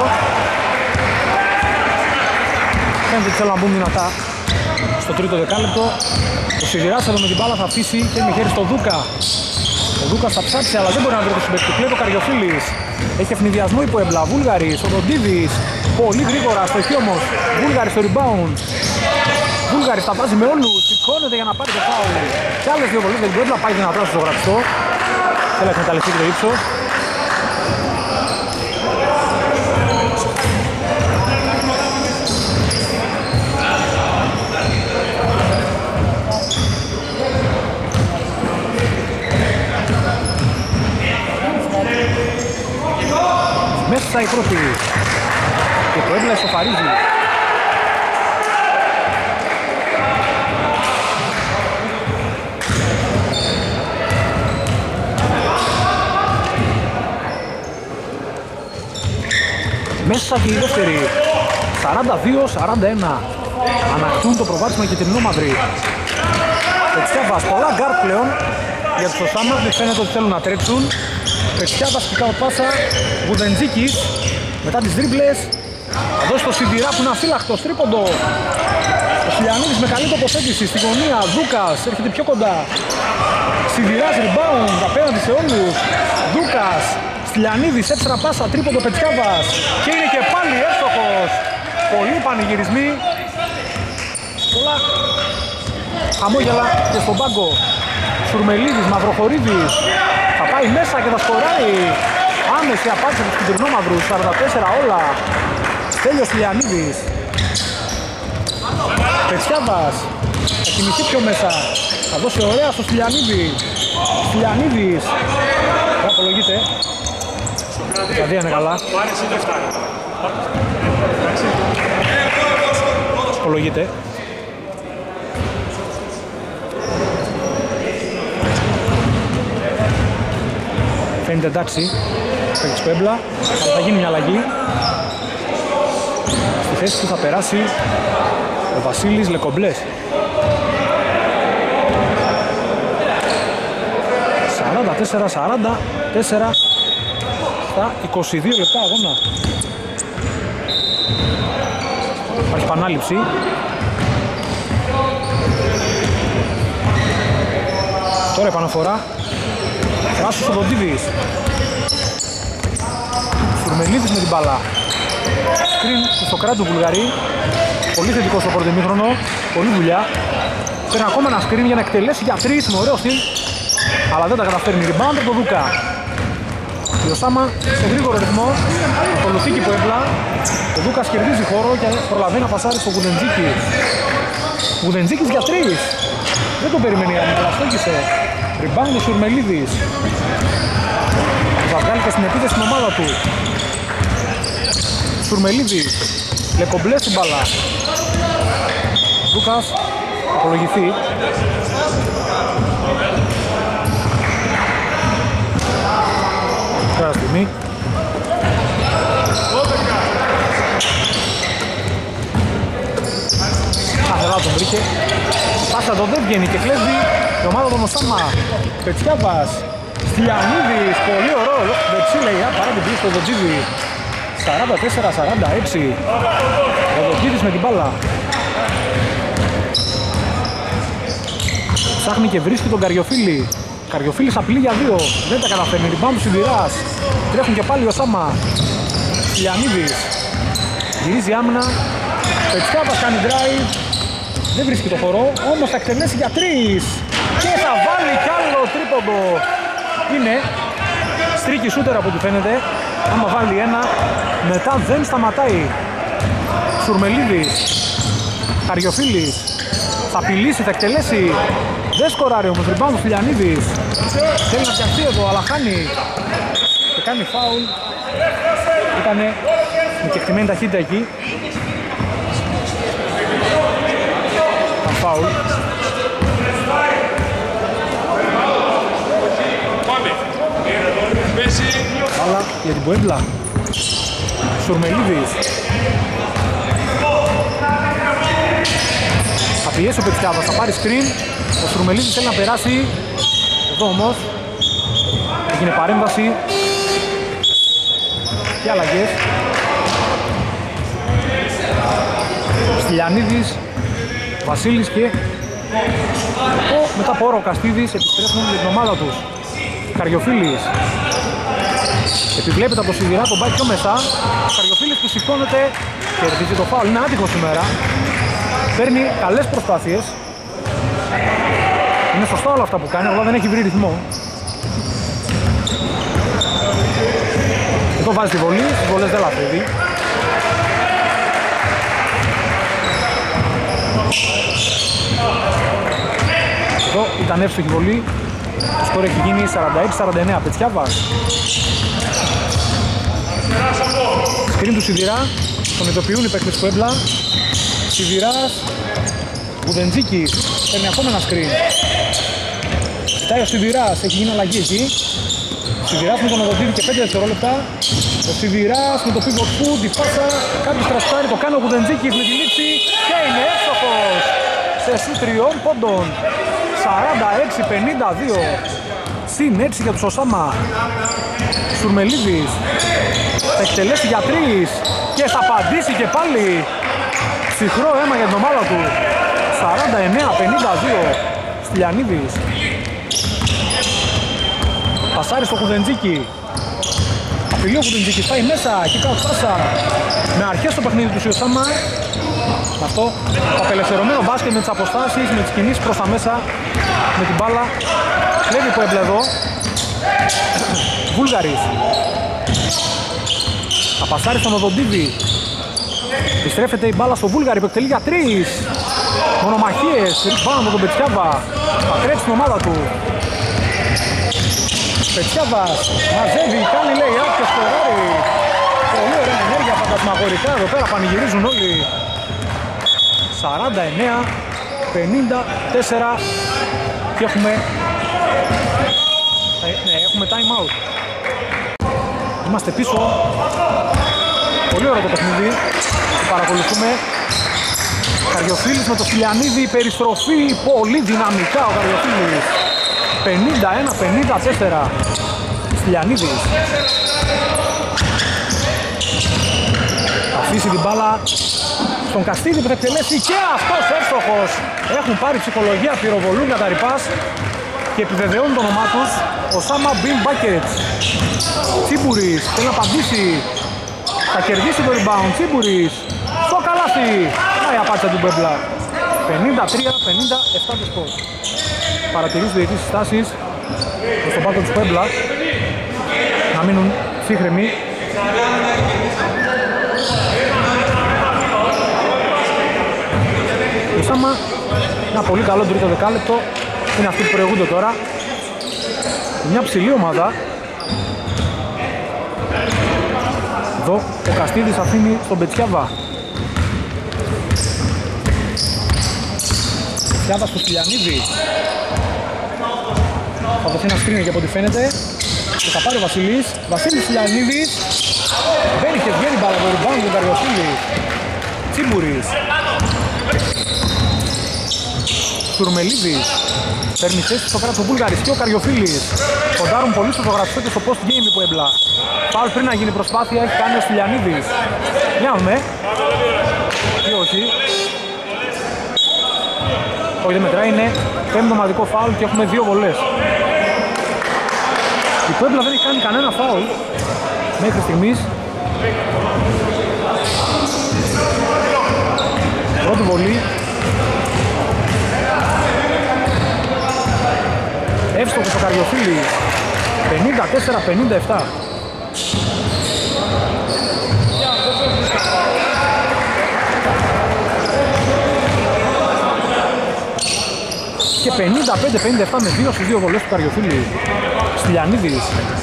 Φαίνεται ότι θέλουν να μπουν δυνατά στο τρίτο δεκάλεπτο. Ο Σιδηράς εδώ με την μπάλα θα αφήσει και με χέρι στο Δούκα. Ο Δούκας θα ψάξει αλλά δεν μπορεί να βρει το συμπέκτη. Κλέβει ο Καριοφίλης. Έχει ευνηδιασμό η Πουέμπλα. Βούλγαρης, ο Ροντίδης. Πολύ γρήγορα στο έχει όμως. Βούλγαρης στο rebound. Βούλγαρης τα βάζει με όλους. Σηκώνεται για να πάρει το φάουλ. Και άλλες 2 βολές για την Πουέμπλα. Πάει δυνατά στο γραφιστό. Θέλει να εκμεταλλευτεί και το ύψος. Μέσα η πρώτη και το Πουέμπλα ισοφαρίζει. Μέσα και η δεύτερη. 42-41. Ανακτούν το προβάδισμα και την νόμαυρη. Πετσιάβας, πολλά γκάρτ πλέον για τους Οσάμα. Δεν φαίνεται ότι θέλουν να τρέξουν. Πετσιάβας και κάτω πάσα. Γουδεντζίκης μετά τις δρίμπλες. Θα δώσει το Σιδηρά που είναι αφύλακτος. Τρίποντο. Ο Στυλιανίδης με καλή τοποθέτηση στη γωνία. Δούκας έρχεται πιο κοντά. Σιδηράς rebound απέναντι σε όλους. Δούκας. Στυλιανίδης έξτρα πάσα. Τρίποντο Πετσιάβας. Και είναι και πάλι εύστοχος. Πολλοί πανηγυρισμοί. Πολλά χαμόγελα και στον πάγκο. Σουρμελίδης, Μαυροχωρίδης. Θα πάει μέσα και θα σκοράρει. Άμεση απάντηση από τους κυτρινόμαυρους. 44 όλα. Στέλιος Στυλιανίδης. Πετσιάβας. Θα κινηθεί πιο μέσα. Θα δώσει ωραία στο Στυλιανίδη. Στυλιανίδης. Δεν απολογείται. Δηλαδή είναι καλά. Απολογείται. Φαίνεται εντάξει. Παίκτης Πουέμπλα. Αλλά θα γίνει μια αλλαγή. Στη θέση του θα περάσει ο Βασίλης Λεκομπλές. 44-44. στα 22 λεπτά αγώνα. Υπάρχει επανάληψη. Τώρα επαναφορά. Ράσος ο Δοντίδης. Σουρμελίδης με την μπάλα. Σκριν του Σοκράτη του Βουλγαρή. Πολύ θετικό στο πρώτο ημίχρονο. Πολύ δουλειά. Παίρνει ακόμα ένα σκριν για να εκτελέσει για 3 με ωραίο στυλ. Αλλά δεν τα καταφέρνει. Rebound από τον Δούκα. Η Οσάμα σε γρήγορο ρυθμό. Ακολουθεί και η Πουέμπλα. Ο Δούκας κερδίζει χώρο και προλαβαίνει να πασάρει στο Γουδεντζίκη. Γουδεντζίκης για 3. Δεν το περιμένει αλλά στόχισε. Rebound ο Σουρμελίδης. Θα βγάλει και στην επίθεση στην ομάδα του. Σουρμελίδης. Λεκομπλέ στην μπάλα. Δούκας. Απολογηθεί. Τώρα στιγμή. Άθελά τον βρήκε. Πάσα εδώ δεν βγαίνει και κλέβει η ομάδα των Οσάμα. Πετσιάβας. Στυλιανίδης. Πολύ ωραίο. Δεξί λέει παρά την πίσω στο Δοντζίδη. 44-46. Ο Δοντζίδης με την μπάλα. Ψάχνει και βρίσκει τον Καριοφίλη. Καριοφίλης απειλεί για 2. Δεν τα καταφέρνει. Rebound του Σιδηράς. Τρέχουν και πάλι ο Σάμα. Στυλιανίδης. Γυρίζει άμυνα. Πετσιάβας κάνει drive. Δεν βρίσκει το χορό. Όμως θα εκτελέσει για 3. Και θα βάλει κι άλλο τρίποντο. Είναι στρίκι σούτερ από ό,τι φαίνεται. Άμα βάλει ένα, μετά δεν σταματάει. Σουρμελίδης. Καριοφίλης. Θα απειλήσει, θα εκτελέσει. Δεν σκοράρει όμως, rebound του Στυλιανίδης. Θέλει να φτιαχτεί εδώ, αλλά χάνει. Και κάνει φάουλ. Ήτανε με κεκτημένη ταχύτητα εκεί. Τα φάουλ. Αλλά για την Πουέμπλα. Σουρμελίδης. Θα πιέσει ο Πετσιάβας, θα πάρει screen. Ο Σουρμελίδης θέλει να περάσει. Εδώ όμως έγινε παρέμβαση και αλλαγές. Στυλιανίδης, Βασίλης και μετά από ώρα ο Καστίδης επιστρέφουν με την ομάδα τους. Καριοφίλης επιβλέπεται από το Σιδηρά, τον πάει πιο μέσα. Καριοφίλης που σηκώνεται, κερδίζει το φάουλ, είναι άτυχο σήμερα. Παίρνει καλές προσπάθειες. Είναι σωστό όλα αυτά που κάνει, αλλά δεν έχει βρει ρυθμό. Εδώ βάζει τη βολή, τις βολές δεν λατρεύει. Εδώ ήταν εύστοχη βολή. Το σκορ έχει γίνει 46-49. Πετσιάβας. Σκριν του Σιδηρά. Τον ειδοποιούν οι παίκτες Πουέμπλα. Σιδηράς. Γουδεντζίκης. Παίρνει ακόμα ένα σκριν. Ζητάει ο Σιδηράς. Έχει γίνει αλλαγή εκεί. Σιδηράς με τον Οδοντίδη και 5 δευτερόλεπτα. Ο Σιδηράς με το pivot foot. Η πάσα. Κάποιος τραστάρει. Το κάνει ο Γουδεντζίκης με τη λήξη. Και είναι εύστοχος. Σε σου 3 πόντων. 46-52. Συν 6 για τους Οσάμα. Σουρμελίδης. Θα εκτελέσει για 3 και θα απαντήσει και πάλι. Ψυχρό αίμα για την ομάδα του. 49-52. Στυλιανίδης. Πασάρει στο Κουδεντζίκι. Απειλεί ο Κουδεντζίκης, πάει μέσα. Εκεί κάτω πάσα. Με αρχές στο παιχνίδι του Οσάμα. Αυτό το απελευθερωμένο μπάσκετ με τις αποστάσεις, με τις κινήσεις προς τα μέσα. Με την μπάλα. Κλέβει που έμπλε εδώ. Βούλγαρης. Θα πασάρει στον Οδοντίδη. Επιστρέφεται η μπάλα στο Βούλγαρη που εκτελεί για 3. Μονομαχίες. Rebound από τον Πετσιάβα. Θα τρέξει την ομάδα του. Πετσιάβας μαζεύει, κάνει λέει και σκοράρει. Πολύ ωραία ενέργεια, φαντασμαγορικά. Εδώ πέρα πανηγυρίζουν όλοι. 49-54 και έχουμε time out. Είμαστε πίσω. Πολύ ωραίο το παιχνίδι που παρακολουθούμε. Καριοφίλης με το Στυλιανίδη, περιστροφή, πολύ δυναμικά ο Καριοφίλης. 51-54. Στυλιανίδης. αφήσει την μπάλα στον Καστίδη που θα εκτελέσει και αυτός εύστοχος. Έχουν πάρει ψυχολογία, πυροβολούν κατά ρηπάς και επιβεβαιώνουν το όνομά τους. Ο Σάμα Μπιν Μπάκετς. Τσίμπουρης θέλει να απαντήσει. Θα κερδίσει το rebound. Τσίμπουρης στο καλάθι. Πάει απάντησα του Μπέμπλα. 53-57 το σκορ. Παρατηρείς διαιτητής συστάσεις στον πάτο του Μπέμπλα να μείνουν ψύχρεμοι. Ο Σάμα ένα πολύ καλό τρίτο δεκάλεπτο. Είναι αυτοί που προηγούνται τώρα. Μια ψηλή ομάδα. Εδώ ο Καστίδης αφήνει στον Πετσιάβα. Πετσιάβα στο Στυλιανίδη. Θα δοθεί ένα screen και από ό,τι φαίνεται. Και θα πάρει ο Βασίλης. Βασίλης Στυλιανίδης. Μπαίνει και βγαίνει μπάλα από rebound του Καριοφίλη. Τσίμπουρης. Τουρμελίδης. Παίρνει θέση στο κράτος ο Βούλγαρης και ο Καριοφίλης. Κοντάρουν πολύ στο ζωγραφιστό και στο post game που έμπλα. Φάουλ πριν να γίνει προσπάθεια έχει κάνει ο Στυλιανίδης. Για να δούμε. Ή όχι. Όχι δεν μετράει, είναι πέμπτο ομαδικό φάουλ και έχουμε 2 βολές. Η Πέμπλα δεν έχει κάνει κανένα φάουλ μέχρι στιγμής. Πρώτη βολή. Εύστοχος ο Καριοφίλης. 54-57. Και 55-57 με 2 στις 2 βολές του Καριοφίλη. Στυλιανίδης.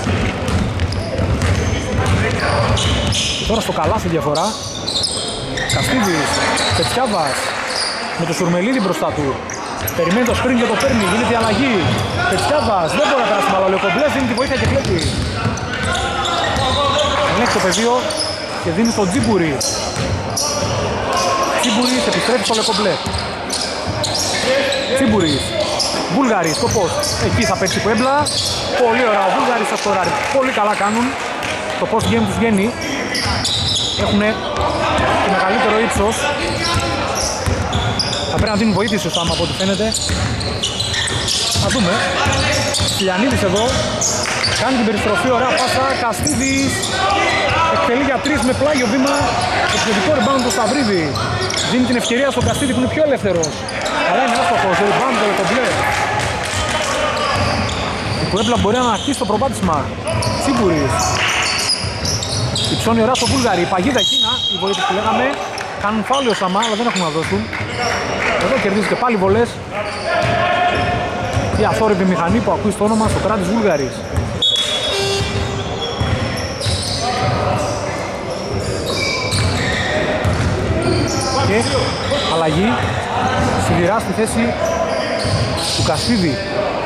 Και τώρα στο καλάθι διαφορά. Καστίδης. Πετσιάβας. Με το Σουρμελίδη μπροστά του. Περιμένει το sprint και το παίρνει. Γίνεται η αλλαγή. Πετσιάβας. Δεν μπορεί να περάσει μπάλα. Ο Λεοκομπλές δίνει τη βοήθεια και κλέπει. Ελέγχει το πεδίο και δίνει στον Τσίμπουρη. Τσίμπουρης επιστρέφει στο Λεοκομπλέ. Τσίμπουρης. Βούλγαρης στο post. Εκεί θα παίξει Πουέμπλα. Πολύ ωραία. Ο Βούλγαρης θα σκοράρει. Πολύ καλά κάνουν. Το post game τους βγαίνει. Έχουν το μεγαλύτερο ύψος. Θα πρέπει να δίνουν βοήθεια στο Σάμα από ό,τι φαίνεται. Θα δούμε. Στυλιανίδης εδώ. Κάνει την περιστροφή. Ωραία πάσα. Καστίδης. Εκτελεί για 3 με πλάγιο βήμα. Επιθετικό rebound του Σταυρίδη. Δίνει την ευκαιρία στον Καστίδη που είναι πιο ελεύθερος. Αλλά είναι άστοχος. Rebound το Λεκομπλέ. Η Πουέμπλα μπορεί να αρχίσει το προπάτησμα. Τσίμπουρης. Υψώνει ωραία στο Βούλγαρη. Η παγίδα εκείνα. Οι βοήθειες που λέγαμε. Κάνουν φάουλ ο Σαμά, αλλά δεν έχουν να δώσουν. Εδώ κερδίζει και πάλι βολές. Η αθόρυβη μηχανή που ακούει στο όνομα Σοκράτης Βούλγαρης. Και αλλαγή. Σιδηρά στη θέση του Καστίδη.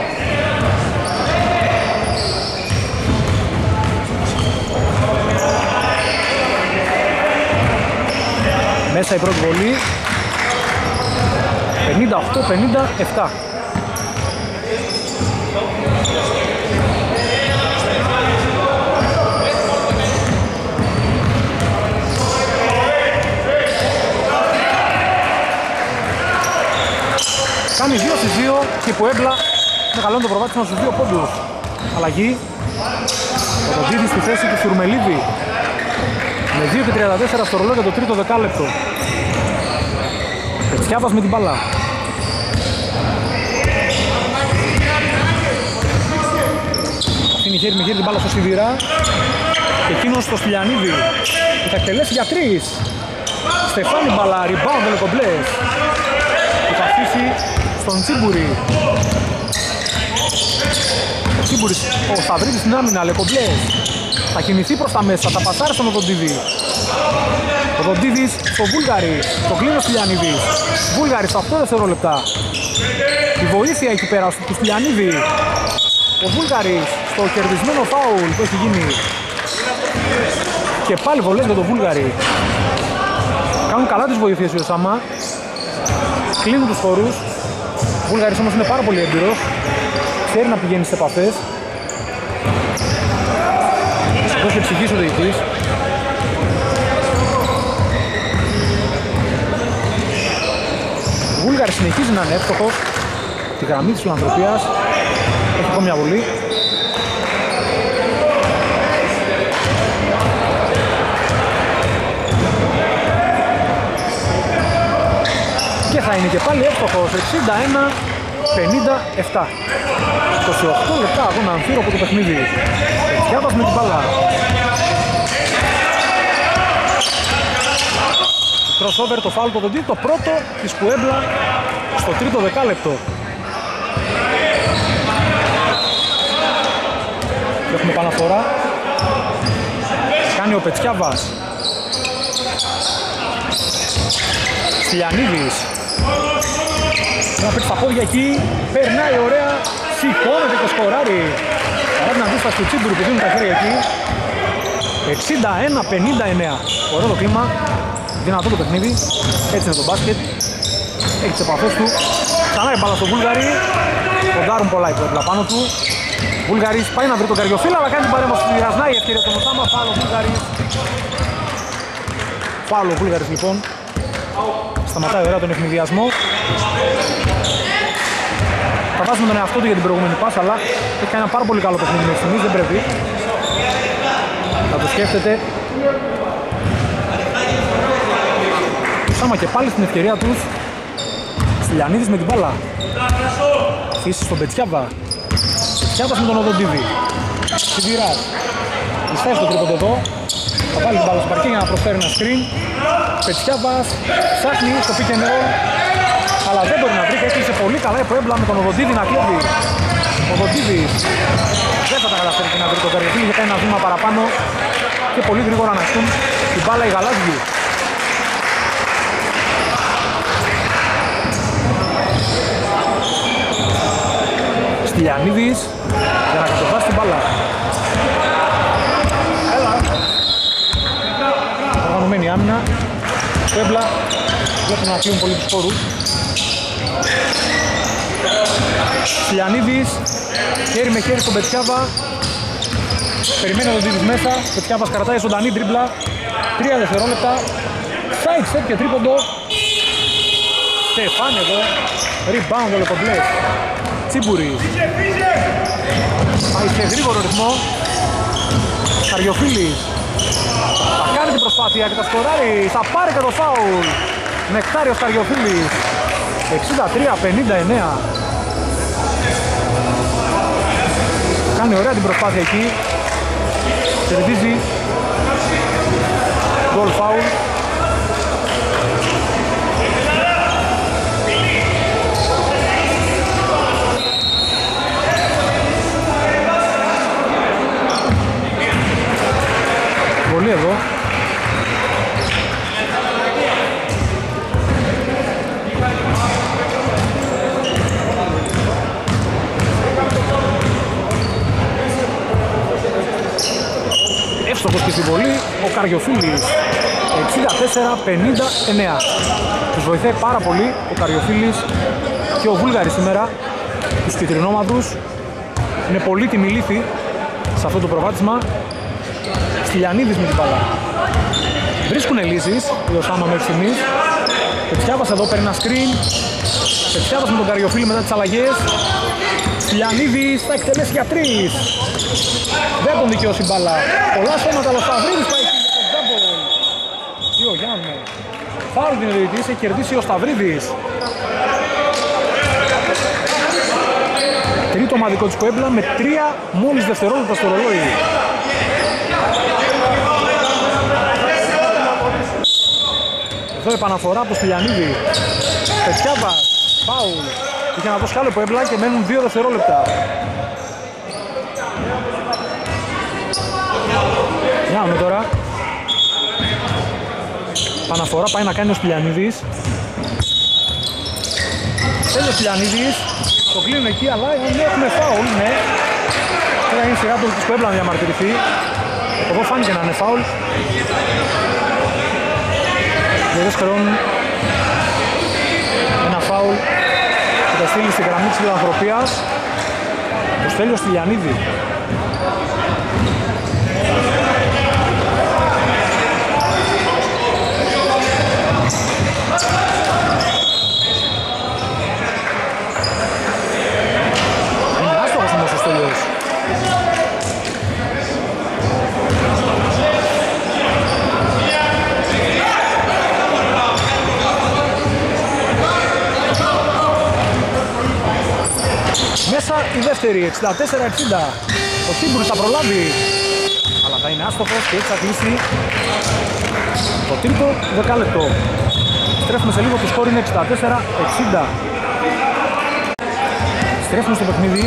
Μέσα η πρώτη βολή. 58-57. Κάνει 2 στις 2 και η Πουέμπλα μεγαλώνει το προβάδισμα στους 2 πόντους. Αλλαγή. Ο Κοντίδης στη θέση του Σουρμελίδη. Με 2:34 στο ρολόι για το τρίτο δεκάλεπτο. Πετσιάβας με την μπάλα. Αφήνει χέρι με χέρι την μπάλα στο Σιδηρά. Και εκείνος στο Στυλιανίδη που θα εκτελέσει για 3. Στεφάνι μπάλα, rebound ο Λεκομπλές. Που θα αφήσει στον Τσίμπουρη. Ο Τσίμπουρης, ο Σταυρίδης στην άμυνα, Λεκομπλές. Θα κινηθεί προς τα μέσα, θα πασάρει στον Οδοντίδη. Ο Οδοντίδης στο Βούλγαρη, στο κλείνω Στυλιανίδης. Βούλγαρη στα 8 δευτερόλεπτα. Η βοήθεια εκεί πέρα του Στυλιανίδη. Ο Βούλγαρης στο κερδισμένο φάουλ που έχει γίνει. Και πάλι βολές για τον Βούλγαρη. Κάνουν καλά τις βοήθειες οι Οσάμα. Κλείνουν τους χώρους. Ο Βούλγαρης όμως είναι πάρα πολύ έμπειρος. Ξέρει να πηγαίνει σε επαφές. Θα δώσει ψυχής ο διαιτητής. Βούλγαρης συνεχίζει να είναι εύστοχος. Τη γραμμή της φιλανθρωπίας. Έχει ακόμη μια βολή. Και θα είναι και πάλι εύστοχος. 61-57. 28 λεπτά αγώνα αμφίρο από το παιχνίδι. Διάβας με την μπάλα. Crossover, το φάουλ το δοντί, το πρώτο της Πουέμπλα στο τρίτο δεκάλεπτο. Έχουμε επαναφορά. Κάνει ο Πετσιάβας. Στυλιανίδης. Να παίξει τα πόδια εκεί. Περνάει ωραία. Σηκώνεται και σκοράρει. Παρά την αντίσταση του Τσίμπουρου που δίνουν τα χέρια εκεί. 61-59. Ωραίο το κλίμα. Δυνατό το παιχνίδι. Έτσι είναι το μπάσκετ. Έχει τις επαφές του. Ξανά η μπάλα στο Βούλγαρη. Κοντάρουν πολλά υπέρπλα πάνω του. Βούλγαρης πάει να βρει τον Καριοφίλα, αλλά κάνει την παρέμβαση του Ρασνάη. Ευκαιρία του Μουσάμα. Φάουλο Βούλγαρης. Φάουλο Βούλγαρης λοιπόν. Σταματάει ωραία τον ευνηδιασμό. Θα βάζουμε τον εαυτό του για την προηγούμενη πάσα, αλλά έχει κάνει ένα πάρα πολύ καλό παιχνίδι μέχρι στιγμής. Δεν πρέπει. Θα το σκέφτεται. Σάμα και πάλι στην ευκαιρία τους. Στυλιανίδης με την μπάλα. Αφήσει στον Πετσιάβα. Πετσιάβας με τον Οδοντίδη. Σιδηράς. Ειστάει στο τρίποντο εδώ. Θα βάλει την μπάλα στο παρκέ για να προσφέρει ένα screen. Πετσιάβας ψάχνει στο pick and roll. Αλλά δεν μπορεί να βρει και έκλεισε πολύ καλά η Πουέμπλα με τον Οδοντίδη να κλέβει. Ο Οδοντίδης δεν θα τα καταφέρει και να βρει τον Καριοφίλη γιατί κάνει ένα βήμα παραπάνω και πολύ γρήγορα να στούν την μπάλα οι γαλάζιοι. Στυλιανίδης για να κατεβάσει την μπάλα. Οργανωμένη άμυνα. Πουέμπλα βλέπουν να κλείνουν πολύ τους χώρους. Στυλιανίδης χέρι με χέρι στον Πετσιάβα. Περιμένει τον Τίδης μέσα. Πετσιάβας κρατάει ζωντανή τρίμπλα. 3 δευτερόλεπτα. Side step και τρίποντο. Στεφάν εδώ. Rebound ο Λεκομπλές. Τσίμπουρης. Πάει σε γρήγορο ρυθμό. Καριοφίλης. Θα κάνει την προσπάθεια και θα σκοράρει. Θα πάρει και το φάουλ. Νεκτάριος Καριοφίλης. 63-59. Κάνει ωραία την προσπάθεια εκεί. Κερδίζει. Γκολ φάουλ. Πολύ εδώ. Εύστοχος και στη βολή ο Καριοφίλης. 64-59. Τους βοηθάει πάρα πολύ ο Καριοφίλης και ο Βούλγαρης σήμερα. Τους κυτρινόμαδους. Είναι πολύτιμη λύθη σε αυτό το προβάδισμα. Στυλιανίδης με την μπάλα. Βρίσκουνε λύσεις οι Οσάμα μέχρι στιγμής. Πετσιάβας εδώ παίρνει ένα screen. Πετσιάβας με τον Καριοφίλη μετά τις αλλαγές. Στυλιανίδης θα εκτελέσει για 3. Δεν τον δικαιώσει η μπάλα. Πολλά σώματα, αλλά ο Σταυρίδης πάει εκεί για το double. Τι ο Γιάννη. Φάουλ την διαιτητής, έχει κερδίσει ο Σταυρίδης. Τρίτο ομαδικό της Πουέμπλα με 3 μόλις δευτερόλεπτα στο ρολόι. Εδώ επαναφορά από το Στυλιανίδη. Πετσιάβας, φάουλ. Είχε να δώσει άλλο Πουέμπλα και μένουν 2 δευτερόλεπτα. Για να τώρα. Παναφορά πάει να κάνει ο Στυλιανίδης. Θέλει ο Στυλιανίδης. Το κλείνουν εκεί, αλλά έχουμε φάουλ, ναι. Τώρα είναι η σειρά του της Πουέμπλα να διαμαρτυρηθεί. Εδώ φάνηκε να είναι φάουλ. Δεν χρεώνουν ένα φάουλ που θα στείλει στη γραμμή της φιλανθρωπίας. Το στέλνει ο Στυλιανίδη. δεύτερη, 64-60. Ο Σίμπουρης θα προλάβει, αλλά θα είναι άστοχος και έτσι θα κλείσει το τρίτο δεκάλεπτο. Στρέφουμε σε λίγο, το σκόρ είναι 64-60. Στρέφουμε στο παιχνίδι.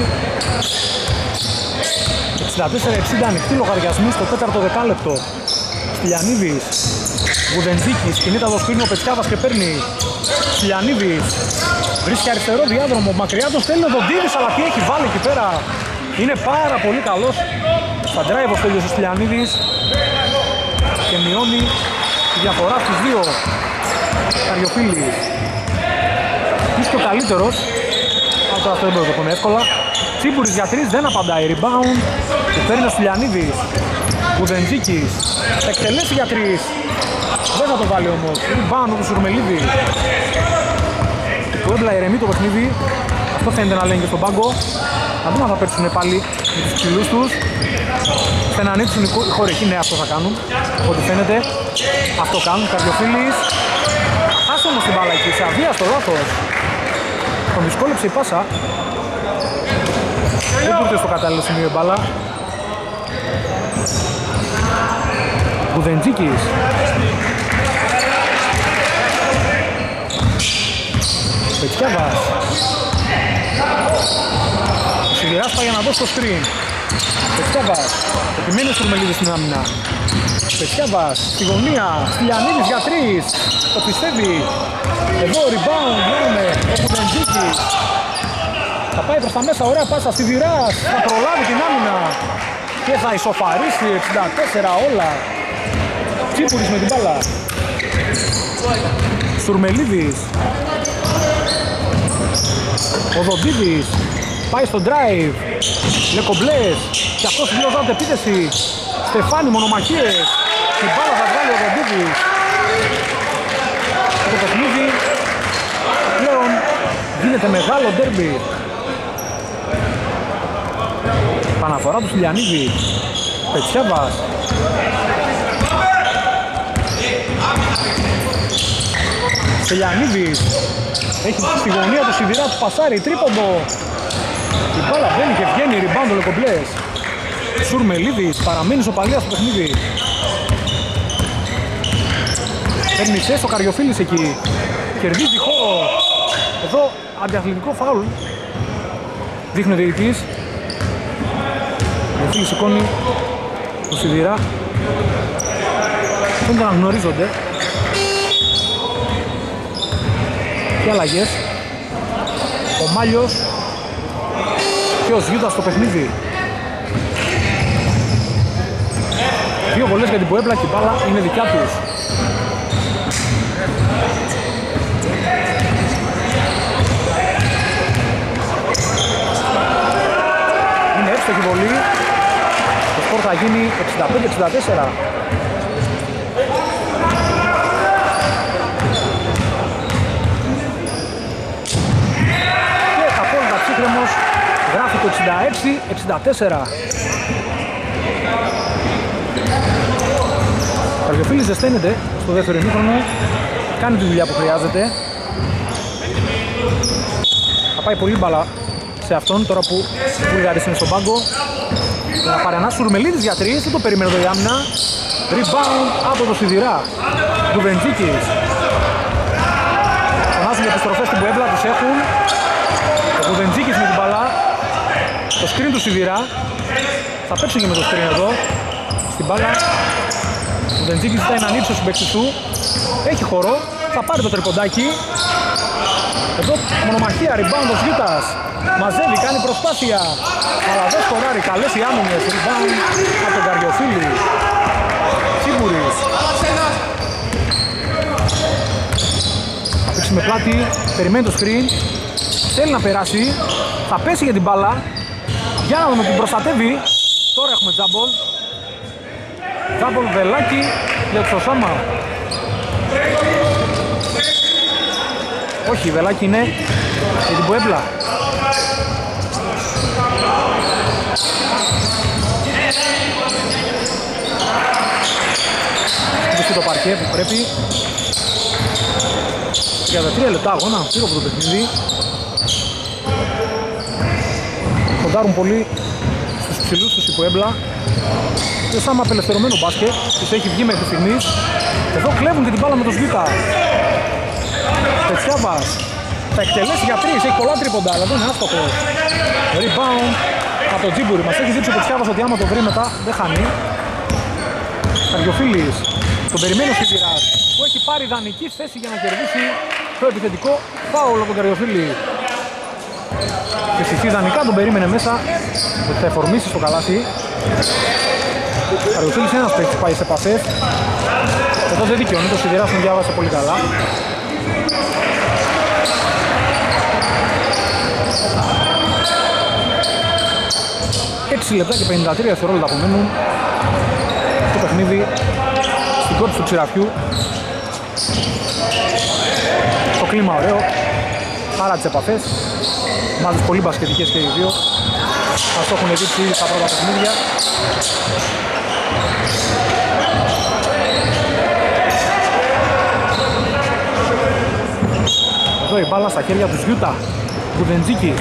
64-60, ανοιχτή λογαριασμού στο τέταρτο δεκάλεπτο. Στυλιανίδης, Γουδεντζίκης, κινείται το σκρίνο, ο Πετσιάβας και παίρνει. Στυλιανίδης, βρίσκει αριστερό διάδρομο, μακριά τον στέλνει ο Δοντίδης, αλλά τι έχει βάλει εκεί πέρα. Είναι πάρα πολύ καλός στα drive ο Στέλιος ο Στυλιανίδης και μειώνει τη διαφορά στους δύο. Καριοφίλης, είσαι και ο καλύτερος, αλλά τώρα αυτό δεν μπορεί να το πούμε εύκολα. Τσίμπουρης για 3, δεν απαντάει, rebound και παίρνει ο Στυλιανίδης. Κουδεντζίκης, εκτελέσει για 3, δεν θα το βάλει όμως, rebound του Σουρμελίδη. Το έμπλα ηρεμεί το παιχνίδι, αυτό φαίνεται να λένε και στον πάγκο. Να δούμε αν θα πέρσουν πάλι με τους ψηλούς τους. Ώστε να ανοίξουν οι χώροι εκεί, ναι αυτό θα κάνουν. Ό,τι φαίνεται, αυτό κάνουν. Καρδιοφίλης, άσε όμως την μπάλα εκεί, σε αβίαστο λάθος. Τον δυσκόλεψε η πάσα. Δεν μπορείτε στο κατάλληλο σημείο η μπάλα. Κουδεντζίκης. Πετσιάβας. Ο Σιδηράς πάει για να δώσει το screen. Πετσιάβας. Επιμένει ο Σουρμελίδης στην άμυνα. Πετσιάβας. Στη γωνία. Στυλιανίδης για 3. Το πιστεύει. Εδώ rebound. Βγαίνουμε. Ο Κουδεντζίκης. Θα πάει προς τα μέσα. Ωραία πάσα. Σιδηράς. Θα προλάβει την άμυνα. Και θα ισοφαρίσει 64 όλα. Τσίπουρης με την μπάλα. Σουρμελίδης. Ο Δοντίδης πάει στο drive. Λεκομπλές. Και αυτός δηλώζεται επίθεση. Στεφάνι, μονομαχίες. Την μπάλα θα βγάλει ο Δοντίδης. Το παιχνίδι πλέον γίνεται μεγάλο ντέρμπι. Παναφορά του Στυλιανίδη. Πετσιάβας. Στυλιανίδης. Έχει στη γωνία του Σιδηρά του πασάρι, τρίποντο. Η μπάλα μπαίνει και βγαίνει, rebound ο Λεκομπλές. Σουρμελίδης, παραμένει σοπαλία στο παιχνίδι. Παίρνει θέση ο Καριοφίλης εκεί. Κερδίζει χώρο. Εδώ αντιαθλητικό φάουλ. Δείχνει ο διαιτητής. Ο Καριοφίλης σηκώνει το Σιδηρά. Φαίνεται να γνωρίζονται. Και αλλαγές. Ο Μάλιος και ο Ζιούτα στο παιχνίδι. Δύο βολές για την Πουέμπλα και η μπάλα είναι δικιά τους. Είναι εύστοχη βολή. Το σκορ θα γίνει 65-64. Γράφει το 66-64. Ο Καριοφίλης ζεσταίνεται στο δεύτερο ημίχρονο. Κάνει τη δουλειά που χρειάζεται. Θα πάει πολύ μπαλά σε αυτόν τώρα που οι Βουλγαρίες είναι στον πάγκο. Θα πάρει ένα Σουρμελίδης για 3. Δεν το περίμενε εδώ η άμυνα. Rebound από το Σιδηρά. Ντουβεντζίκης. Φωνάζουν για επιστροφές στην Πουέμπλα, τους έχουν. Ο Κουδεντζίκης με την μπαλά. Το screen του Σιδηρά. Θα παίξει και με το screen εδώ. Στην μπάλα. Ο Κουδεντζίκης ζητάει να ανοίξει ο συμπαίκτης του. Έχει χώρο. Θα πάρει το τριποντάκι. Εδώ μονομαχία, rebound ο Ζιούτας. Μαζεύει, κάνει προσπάθεια. Αλλά δεν σκοράρει. Καλές οι άμυνες. Rebound από τον Καριοφίλη. Τσίμπουρης. Θα παίξει με πλάτη. Περιμένει το screen. Θέλει να περάσει. Θα πέσει για την μπάλα. Για να δούμε που προστατεύει. Τώρα έχουμε τζάμπολ. Τζάμπολ βελάκι για το Σάμα. Όχι, η βελάκι είναι για την Πουέμπλα. Βρίσκει το παρκέ που πρέπει. 33 λεπτά αγώνα, πίσω από το παιχνίδι. Ο ποντάρουν πολύ στους ψηλούς τους Υποέμπλα. Και σαν απελευθερωμένο μπάσκετ, τους έχει βγει μέχρι στιγμής. Εδώ κλέβουν και την μπάλα με το Σβίτα. Πετσιάβας θα εκτελέσει για 3, έχει πολλά τρίποντα, αλλά δεν είναι άστοχος. Rebound από τον Τζίμπουρη. Μας έχει δείξει ο Πετσιάβας ότι άμα το βρει μετά δεν χάνει. Καριοφίλης, τον περιμένει ο Σιδηράς, που έχει πάρει ιδανική θέση για να κερδίσει το επιθετικό φάουλ από τον Καριοφίλη. Και στη ιδανικά τον περίμενε μέσα, ότι θα εφορμήσει στο καλάθι. Ο Καριοφίλης είναι ένας παίκτης που πάει σε επαφές. Εδώ δεν δικαιώνει, το Σιδηράς τον διάβασε πολύ καλά. Λεπτά και 53 δευτερόλεπτα απομένουν. Το παιχνίδι στην κόρη του Ψηραφιού. Το κλίμα ωραίο. Άρα τις επαφές. Μάλιστα πολύ μπασκετικές και οι δύο. Μας το έχουν δείξει στα πρώτα παιχνίδια. Εδώ η μπάλα στα χέρια του Γιούτα. Γουδεντζίκης.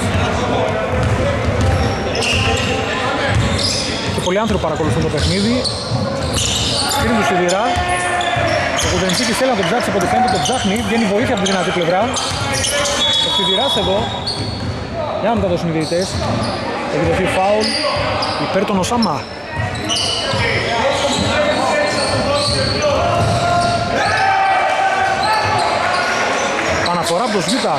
Και πολλοί άνθρωποι παρακολουθούν το παιχνίδι. Σκριν του Σιδηρά. Ο Γουδεντζίκης θέλει να τον ψάξει από ό,τι φαίνεται, τον ψάχνει. Βγαίνει βοήθεια από τη δυνατή πλευρά. Ο Σιδηράς εδώ. Για να μην τα δώσουν οι διαιτητές. Έχει δοθεί φάουλ υπέρ τον Οσάμα. Αναφορά από τον Σβίτα.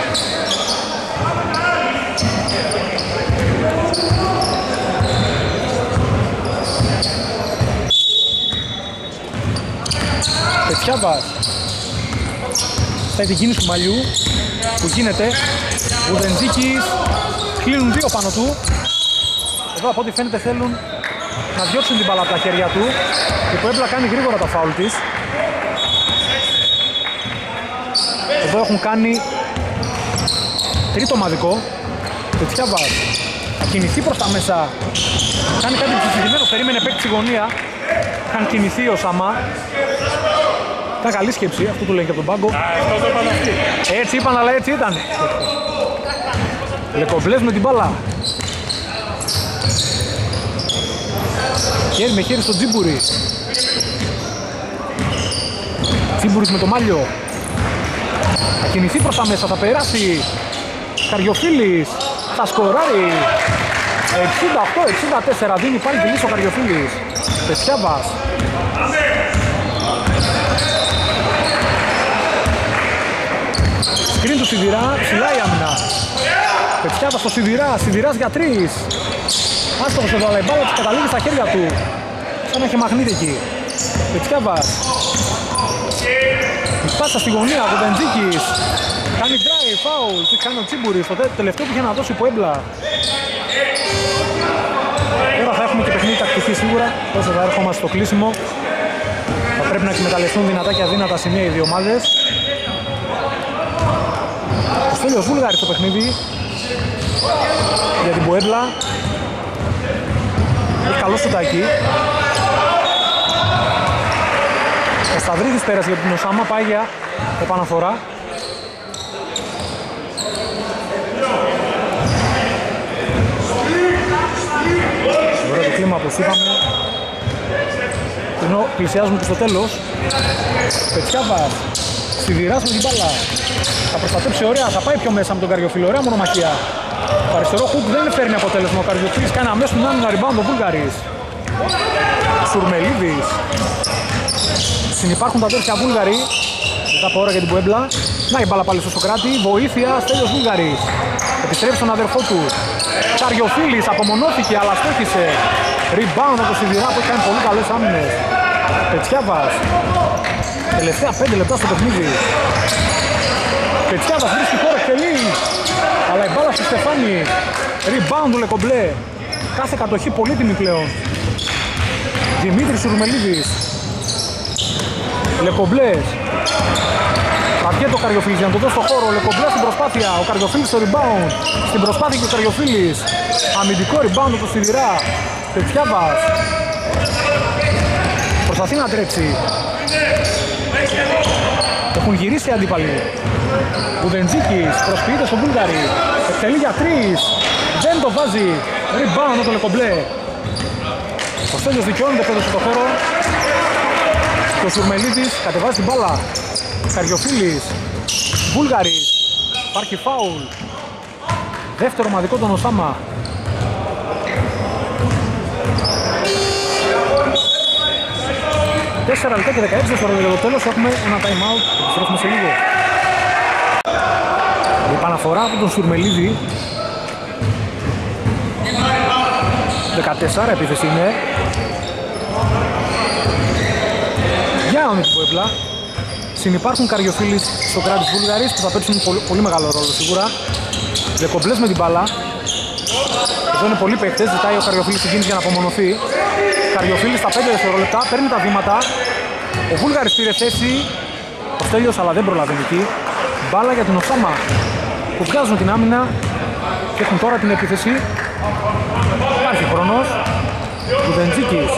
Πετσιάβας στα την κίνηση του μαλλιού που γίνεται. Γουδεντζίκης, κλείνουν δύο πάνω του. Εδώ από ό,τι φαίνεται θέλουν να διώξουν την μπάλα από τα χέρια του. Η Ποέμπλα κάνει γρήγορα τα φάουλ της. Εδώ έχουν κάνει τρίτο ομαδικό. Πετσιάβας θα κινηθεί προς τα μέσα. Κάνει κάτι ψηφισμένο, περίμενε παίκτη στη γωνία. Είχαν κινηθεί ο Σαμά. Ήταν καλή σκέψη, αυτό του λένε και από τον πάγκο. Έτσι είπαν, αλλά έτσι ήταν. Λεκομπλές με την μπάλα. Χέρι με χέρι στον Τζίμπουρη. Τζίμπουρης με το μάλιο. Θα κινηθεί προς τα μέσα, θα περάσει. Καριοφίλης θα σκοράρει. 68-64, δίνει πάλι τη λύση ο Καριοφίλης. Πετσιάβας. Σκριν του Σιδηρά, ψηλά η άμυνα. Πετσιάβας στο Σιδηρά, Σιδηράς για 3. Άστοχος εδώ, αλλά η μπάλα της καταλήγει στα χέρια του. Σαν να έχει μαγνήτη εκεί. Πετσιάβας. Η πάσα στη γωνία, ο Μπεντζίκης. Κάνει drive, foul, τι κάνει ο Τσίμπουρης. Το τελευταίο που είχε να δώσει η Ποέμπλα. Τώρα θα έχουμε και παιχνίδι τακτική σίγουρα. Όσο θα έρχομαστε στο κλείσιμο. Θα πρέπει να εκμεταλλευτούν δυνατά και αδύνατα σημεία οι δύο ομάδες. Ο Στέλιος Βούλγαρης στο παιχνίδι για την Ποέμπλα. Έχει καλό σουτάκι. Ο Σταυρίδης πέρασε για την Οσάμα, πάει για επαναφορά. Ωραίο το κλίμα όπως είπαμε. Ενώ πλησιάζουμε και στο τέλος. Πετσιάβας, Σιδηράς με την μπάλα. Θα προστατέψει ωραία, θα πάει πιο μέσα με τον Καριοφίλη, ωραία μονομαχία. Το αριστερό χουκ δεν φέρνει αποτέλεσμα, ο Καριοφίλης κάνει αμέσως την άμυνα rebound ο Βούλγαρης. Σουρμελίδης. Συνυπάρχουν τα αδέρφια Βούλγαροι. Μετά από ώρα για την Ποέμπλα. Να η μπάλα πάλι στο Σοκράτη, βοήθεια, Στέλιος Βούλγαρης. Επιστρέφει στον αδερφό του. Καριοφίλης απομονώθηκε αλλά στόχισε. Rebound από το Σιδηρά που έχει κάνει πολύ καλές άμυνες. Πετσιάβας. Τελευταία 5 λεπτά στο παιχνίδι. Πετσιάβας βρίσκει χώρο, εκτελεί. Αλλά η μπάλα στο Στεφάνι. Rebound του Λεκομπλέ. Κάθε κατοχή πολύτιμη πλέον. Δημήτρης Σουρμελίδης. Λεκομπλές. Θα βγει το Καριοφίλης για να το δώσει στο χώρο. Ο Λεκομπλές στην προσπάθεια. Ο Καριοφίλης στο rebound. Στην προσπάθεια και ο Καριοφίλης. Αμυντικό rebound του Σιδηρά. Πετσιάβας. Προσπαθεί να τρέξει. Έχουν γυρίσει οι αντίπαλοι. Γουδεντζίκης προσποιείται στον Βούλγαρη. Εκτελεί για 3. Δεν το βάζει. Rebound το Λεκομπλέ. Ο Στέλιος δικαιώνεται πέρα στο χώρο. Και ο Σουρμελίδης κατεβάζει την μπάλα. Καριοφίλης. Βούλγαρης. Υπάρχει φάουλ. Δεύτερο ομαδικό τον Οσάμα. Τέσσερα λεπτά και 16 δευτερόλεπτα για το τέλος. Έχουμε ένα time out. Επιστρέφουμε σε λίγο. Η επαναφορά από τον Σουρμελίδη. 14 επίθεση είναι. Για τον Πουέμπλα. Συνυπάρχουν Καριοφίλης, Σοκράτης, Βούλγαρης που θα παίξουν πολύ μεγάλο ρόλο σίγουρα. Λεκομπλές με την μπάλα. Εδώ είναι πολλοί παίκτες, ζητάει ο Καριοφίλης την κίνηση για να απομονωθεί. Καριοφίλης στα 5 δευτερόλεπτα, παίρνει τα βήματα. Ο Βούλγαρης πήρε θέση. Ο Στέλιος αλλά δεν προλαβαίνει εκεί. Μπάλα για την Οσάμα που βγάζουν την άμυνα και έχουν τώρα την επίθεση. Υπάρχει χρόνος. Κουδεντζίκης.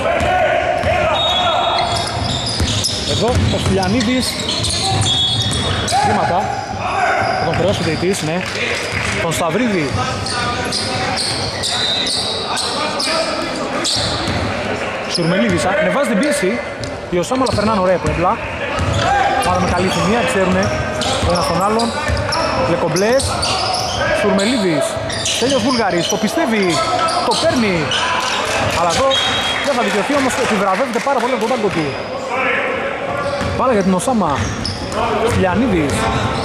Εδώ ο Στυλιανίδης. Βήματα. Θα τον χρεώσει ο διαιτής, ναι. Τον Σταυρίδη. Σουρμελίδης, ανεβάζει την πίεση. Οι Οσάμα αλλά περνάνε ωραία Πουέμπλα. Άρα με καλή χημεία, ξέρουνε ο ένας τον άλλον. Λεκομπλές. Σουρμελίδης. Στέλιος Βούλγαρης, το πιστεύει, το παίρνει. Αλλά εδώ δεν θα δικαιωθεί, όμως επιβραβεύεται πάρα πολύ από τον πάγκο του. Πάλα για την Οσάμα. Στυλιανίδης.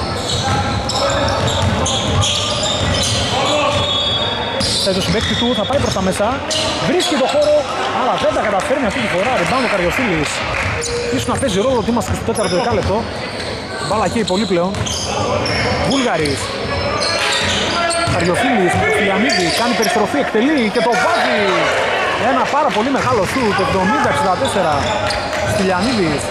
Το συμπαίκτη του θα πάει προς τα μέσα. Βρίσκει το χώρο, αλλά δεν τα καταφέρνει αυτή τη φορά. Rebound ο Καριοφίλης. Ίσως να παίζει ρόλο ότι είμαστε στο 4ο δεκάλεπτο. Μπάλα καίει πολύ πλέον. Βούλγαρης. Καριοφίλης με το Στυλιανίδη. Κάνει περιστροφή, εκτελεί και το βάζει. Ένα πάρα πολύ μεγάλο σουτ. 70-64. Στυλιανίδης.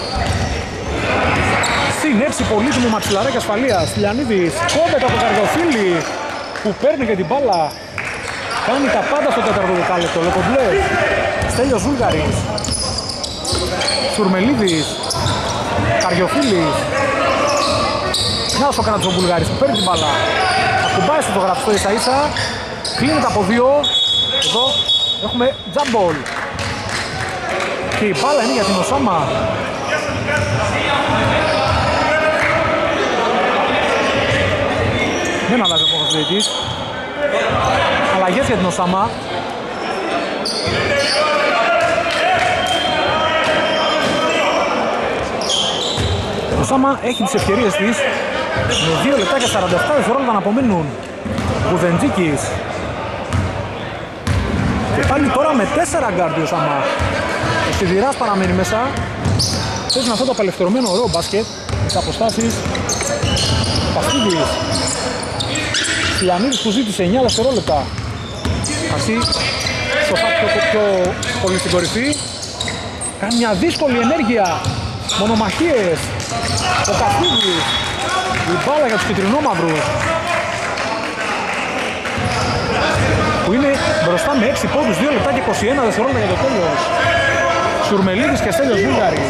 Συν 6 πολύτιμο μαξιλαράκι ασφαλείας. Στυλιανίδης. Κόβεται από τον Καριοφίλη που παίρνει και την μπάλα. Κάνει τα πάντα στο 4ο δεκάλεπτο. Λεκομπλές. Στέλιος Βούλγαρης. Σουρμελίδης. Καριοφίλης. Νιάος ο Κράτος ο Βούλγαρης που παίρνει την μπάλα. Ακουμπάει στο γραφιστό ίσα ίσα. Κλείνεται από 2. Εδώ έχουμε τζαμπολ. Και η μπάλα είναι για την Οσάμα. Δεν αλλάζει ο ποδοσφαιρητής. Αλλαγές για την Οσάμα. Η Οσάμα έχει τις ευκαιρίες της με 2 λεπτά και 47 δευτερόλεπτα να απομένουν. Κουδεντζίκης. Και πάλι τώρα με 4 γκάρντ η Οσάμα. Ο Σιδηράς παραμένει μέσα. Παίζουν αυτό το απελευθερωμένο ωραίο μπάσκετ. Τις αποστάσεις. Παστίδης. Στυλιανίδης που ζήτησε 9 δευτερόλεπτα. Αυτή σοφά πιο πολύ στην κορυφή. Κάνει μια δύσκολη ενέργεια. Μονομαχίες. Ο Καφίδης. Η μπάλα για τους κυτρινόμαυρους. Που είναι μπροστά με 6 πόντους, 2 λεπτά και 21 δευτερόλεπτα για το τέλος. Σουρμελίδης και Στέλιος Βούλγαρης.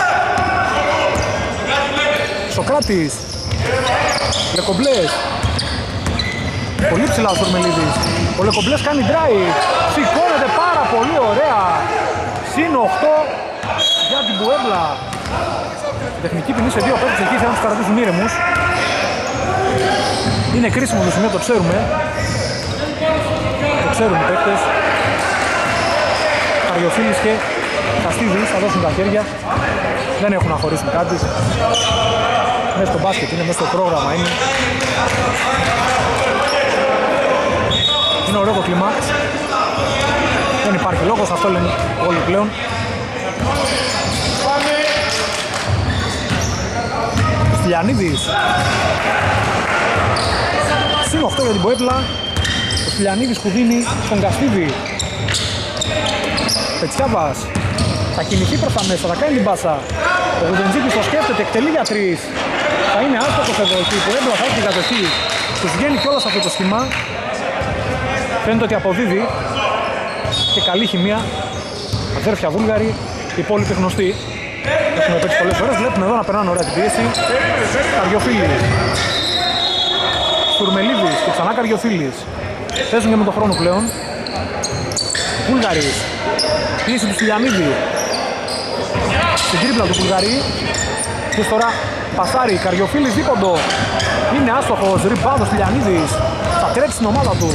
Σοκράτης. Λεκομπλές. Πολύ ψηλά ο Σουρμελίδης. Ο Λεκομπλές κάνει drive. Σηκώνεται πάρα πολύ ωραία. Συν 8 για την Πουέμπλα. Τεχνική ποινή σε 2 παίκτες εκεί, θέλουν να τους κρατήσουν ήρεμους. Είναι κρίσιμο το σημείο, το ξέρουμε. Το ξέρουν οι παίκτες. Καριοφίλης και Καστίδης θα δώσουν τα χέρια. Δεν έχουν να χωρίσουν κάτι. Μέσα στο μπάσκετ είναι, μέσα στο πρόγραμμα είναι. Είναι ωραίο το κλίμα. Δεν υπάρχει λόγος, αυτό λένε όλοι πλέον. Στυλιανίδης. Συν 8 για την Πουέμπλα. Ο Στυλιανίδης που δίνει στον Καστίδη. Πετσιάβας. Θα κινηθεί προς τα μέσα, θα κάνει την πάσα. Ο Γουδεντζίκης το σκέφτεται, εκτελεί για 3. Θα είναι άστοχος εδώ εκεί, η Πουέμπλα θα έχει την κατοχή. Τους βγαίνει κιόλας αυτό το σχήμα. Φαίνεται ότι αποδίδει. Και καλή χημεία. Αδέρφια Βούλγαροι, οι υπόλοιποι γνωστοί. Έχουμε παίξει πολλές φορές, βλέπουμε εδώ να περνάνε ωραία την πίεση. Καριοφίλης. Στουρμελίδης και ξανά Καριοφίλης. Παίζουν και με τον χρόνο πλέον. Βούλγαρης. Πίεση του Στυλιανίδη. Στην τρίπλα του Βουλγαρή. Και τώρα πασάρει. Καριοφίλης δίποντο. Είναι άστοχος. Rebound ο Στυλιανίδης. Θα τρέξει την ομάδα του.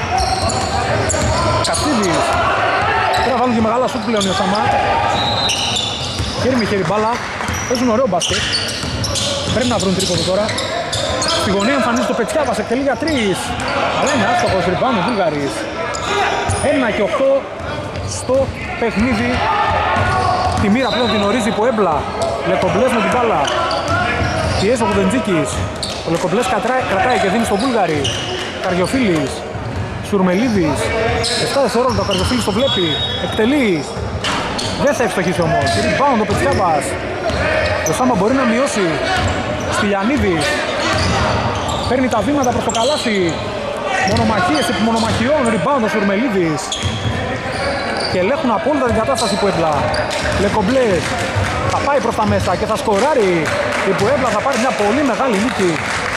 Καψίδης. Πρέπει να βάλουν και μεγάλα σουτ πλέον οι Σαμάτ. Χέρι με χέρι μπάλα. Παίζουν ωραίο μπάσκετ. Πρέπει να βρουν τρίποντο τώρα. Στη γωνία εμφανίζει το Πετσιάβας. Εκτελεί για 3. Αλλά είναι άστοχος. Rebound ο Βούλγαρης. 1 και 8 στο παιχνίδι. Τη μοίρα πλέον την ορίζει η Πουέμπλα. Λεκομπλές με την μπάλα. Πιέζει ο Κουδεντζίκης. Ο Λεκομπλές κρατάει και δίνει στον Βούλγαρη. Καριοφίλης. Σουρμελίδης. 7 δευτερόλεπτα ο Καριοφίλης το βλέπει. Εκτελεί. Δεν θα ευστοχίσει όμως. Rebound ο Πετσιάβας. Ο Σάμα μπορεί να μειώσει. Στυλιανίδης. Παίρνει τα βήματα προς το καλάθι. Μονομαχίες επί μονομαχιών. Rebound ο Σουρμελίδης. Και ελέγχουν απόλυτα την κατάσταση Πουέμπλα. Λεκομπλές θα πάει προς τα μέσα και θα σκοράρει. Η Πουέμπλα θα πάρει μια πολύ μεγάλη νίκη.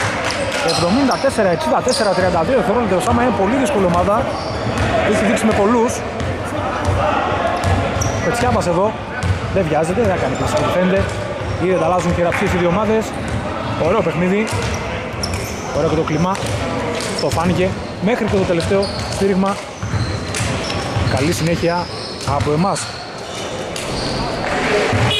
74-64-32 δευτερόλεπτα. Ο Σάμα είναι πολύ δύσκολη ομάδα. Έχει δείξει με πολλούς. Πετσιάβας εδώ δεν βιάζεται, δεν θα κάνει πλήση που φαίνεται. Ήδη ανταλλάζουν χειραψίες οι δύο ομάδες. Ωραίο παιχνίδι. Ωραίο και το κλίμα. Το φάνηκε μέχρι και το τελευταίο στήριγμα. Καλή συνέχεια από εμάς.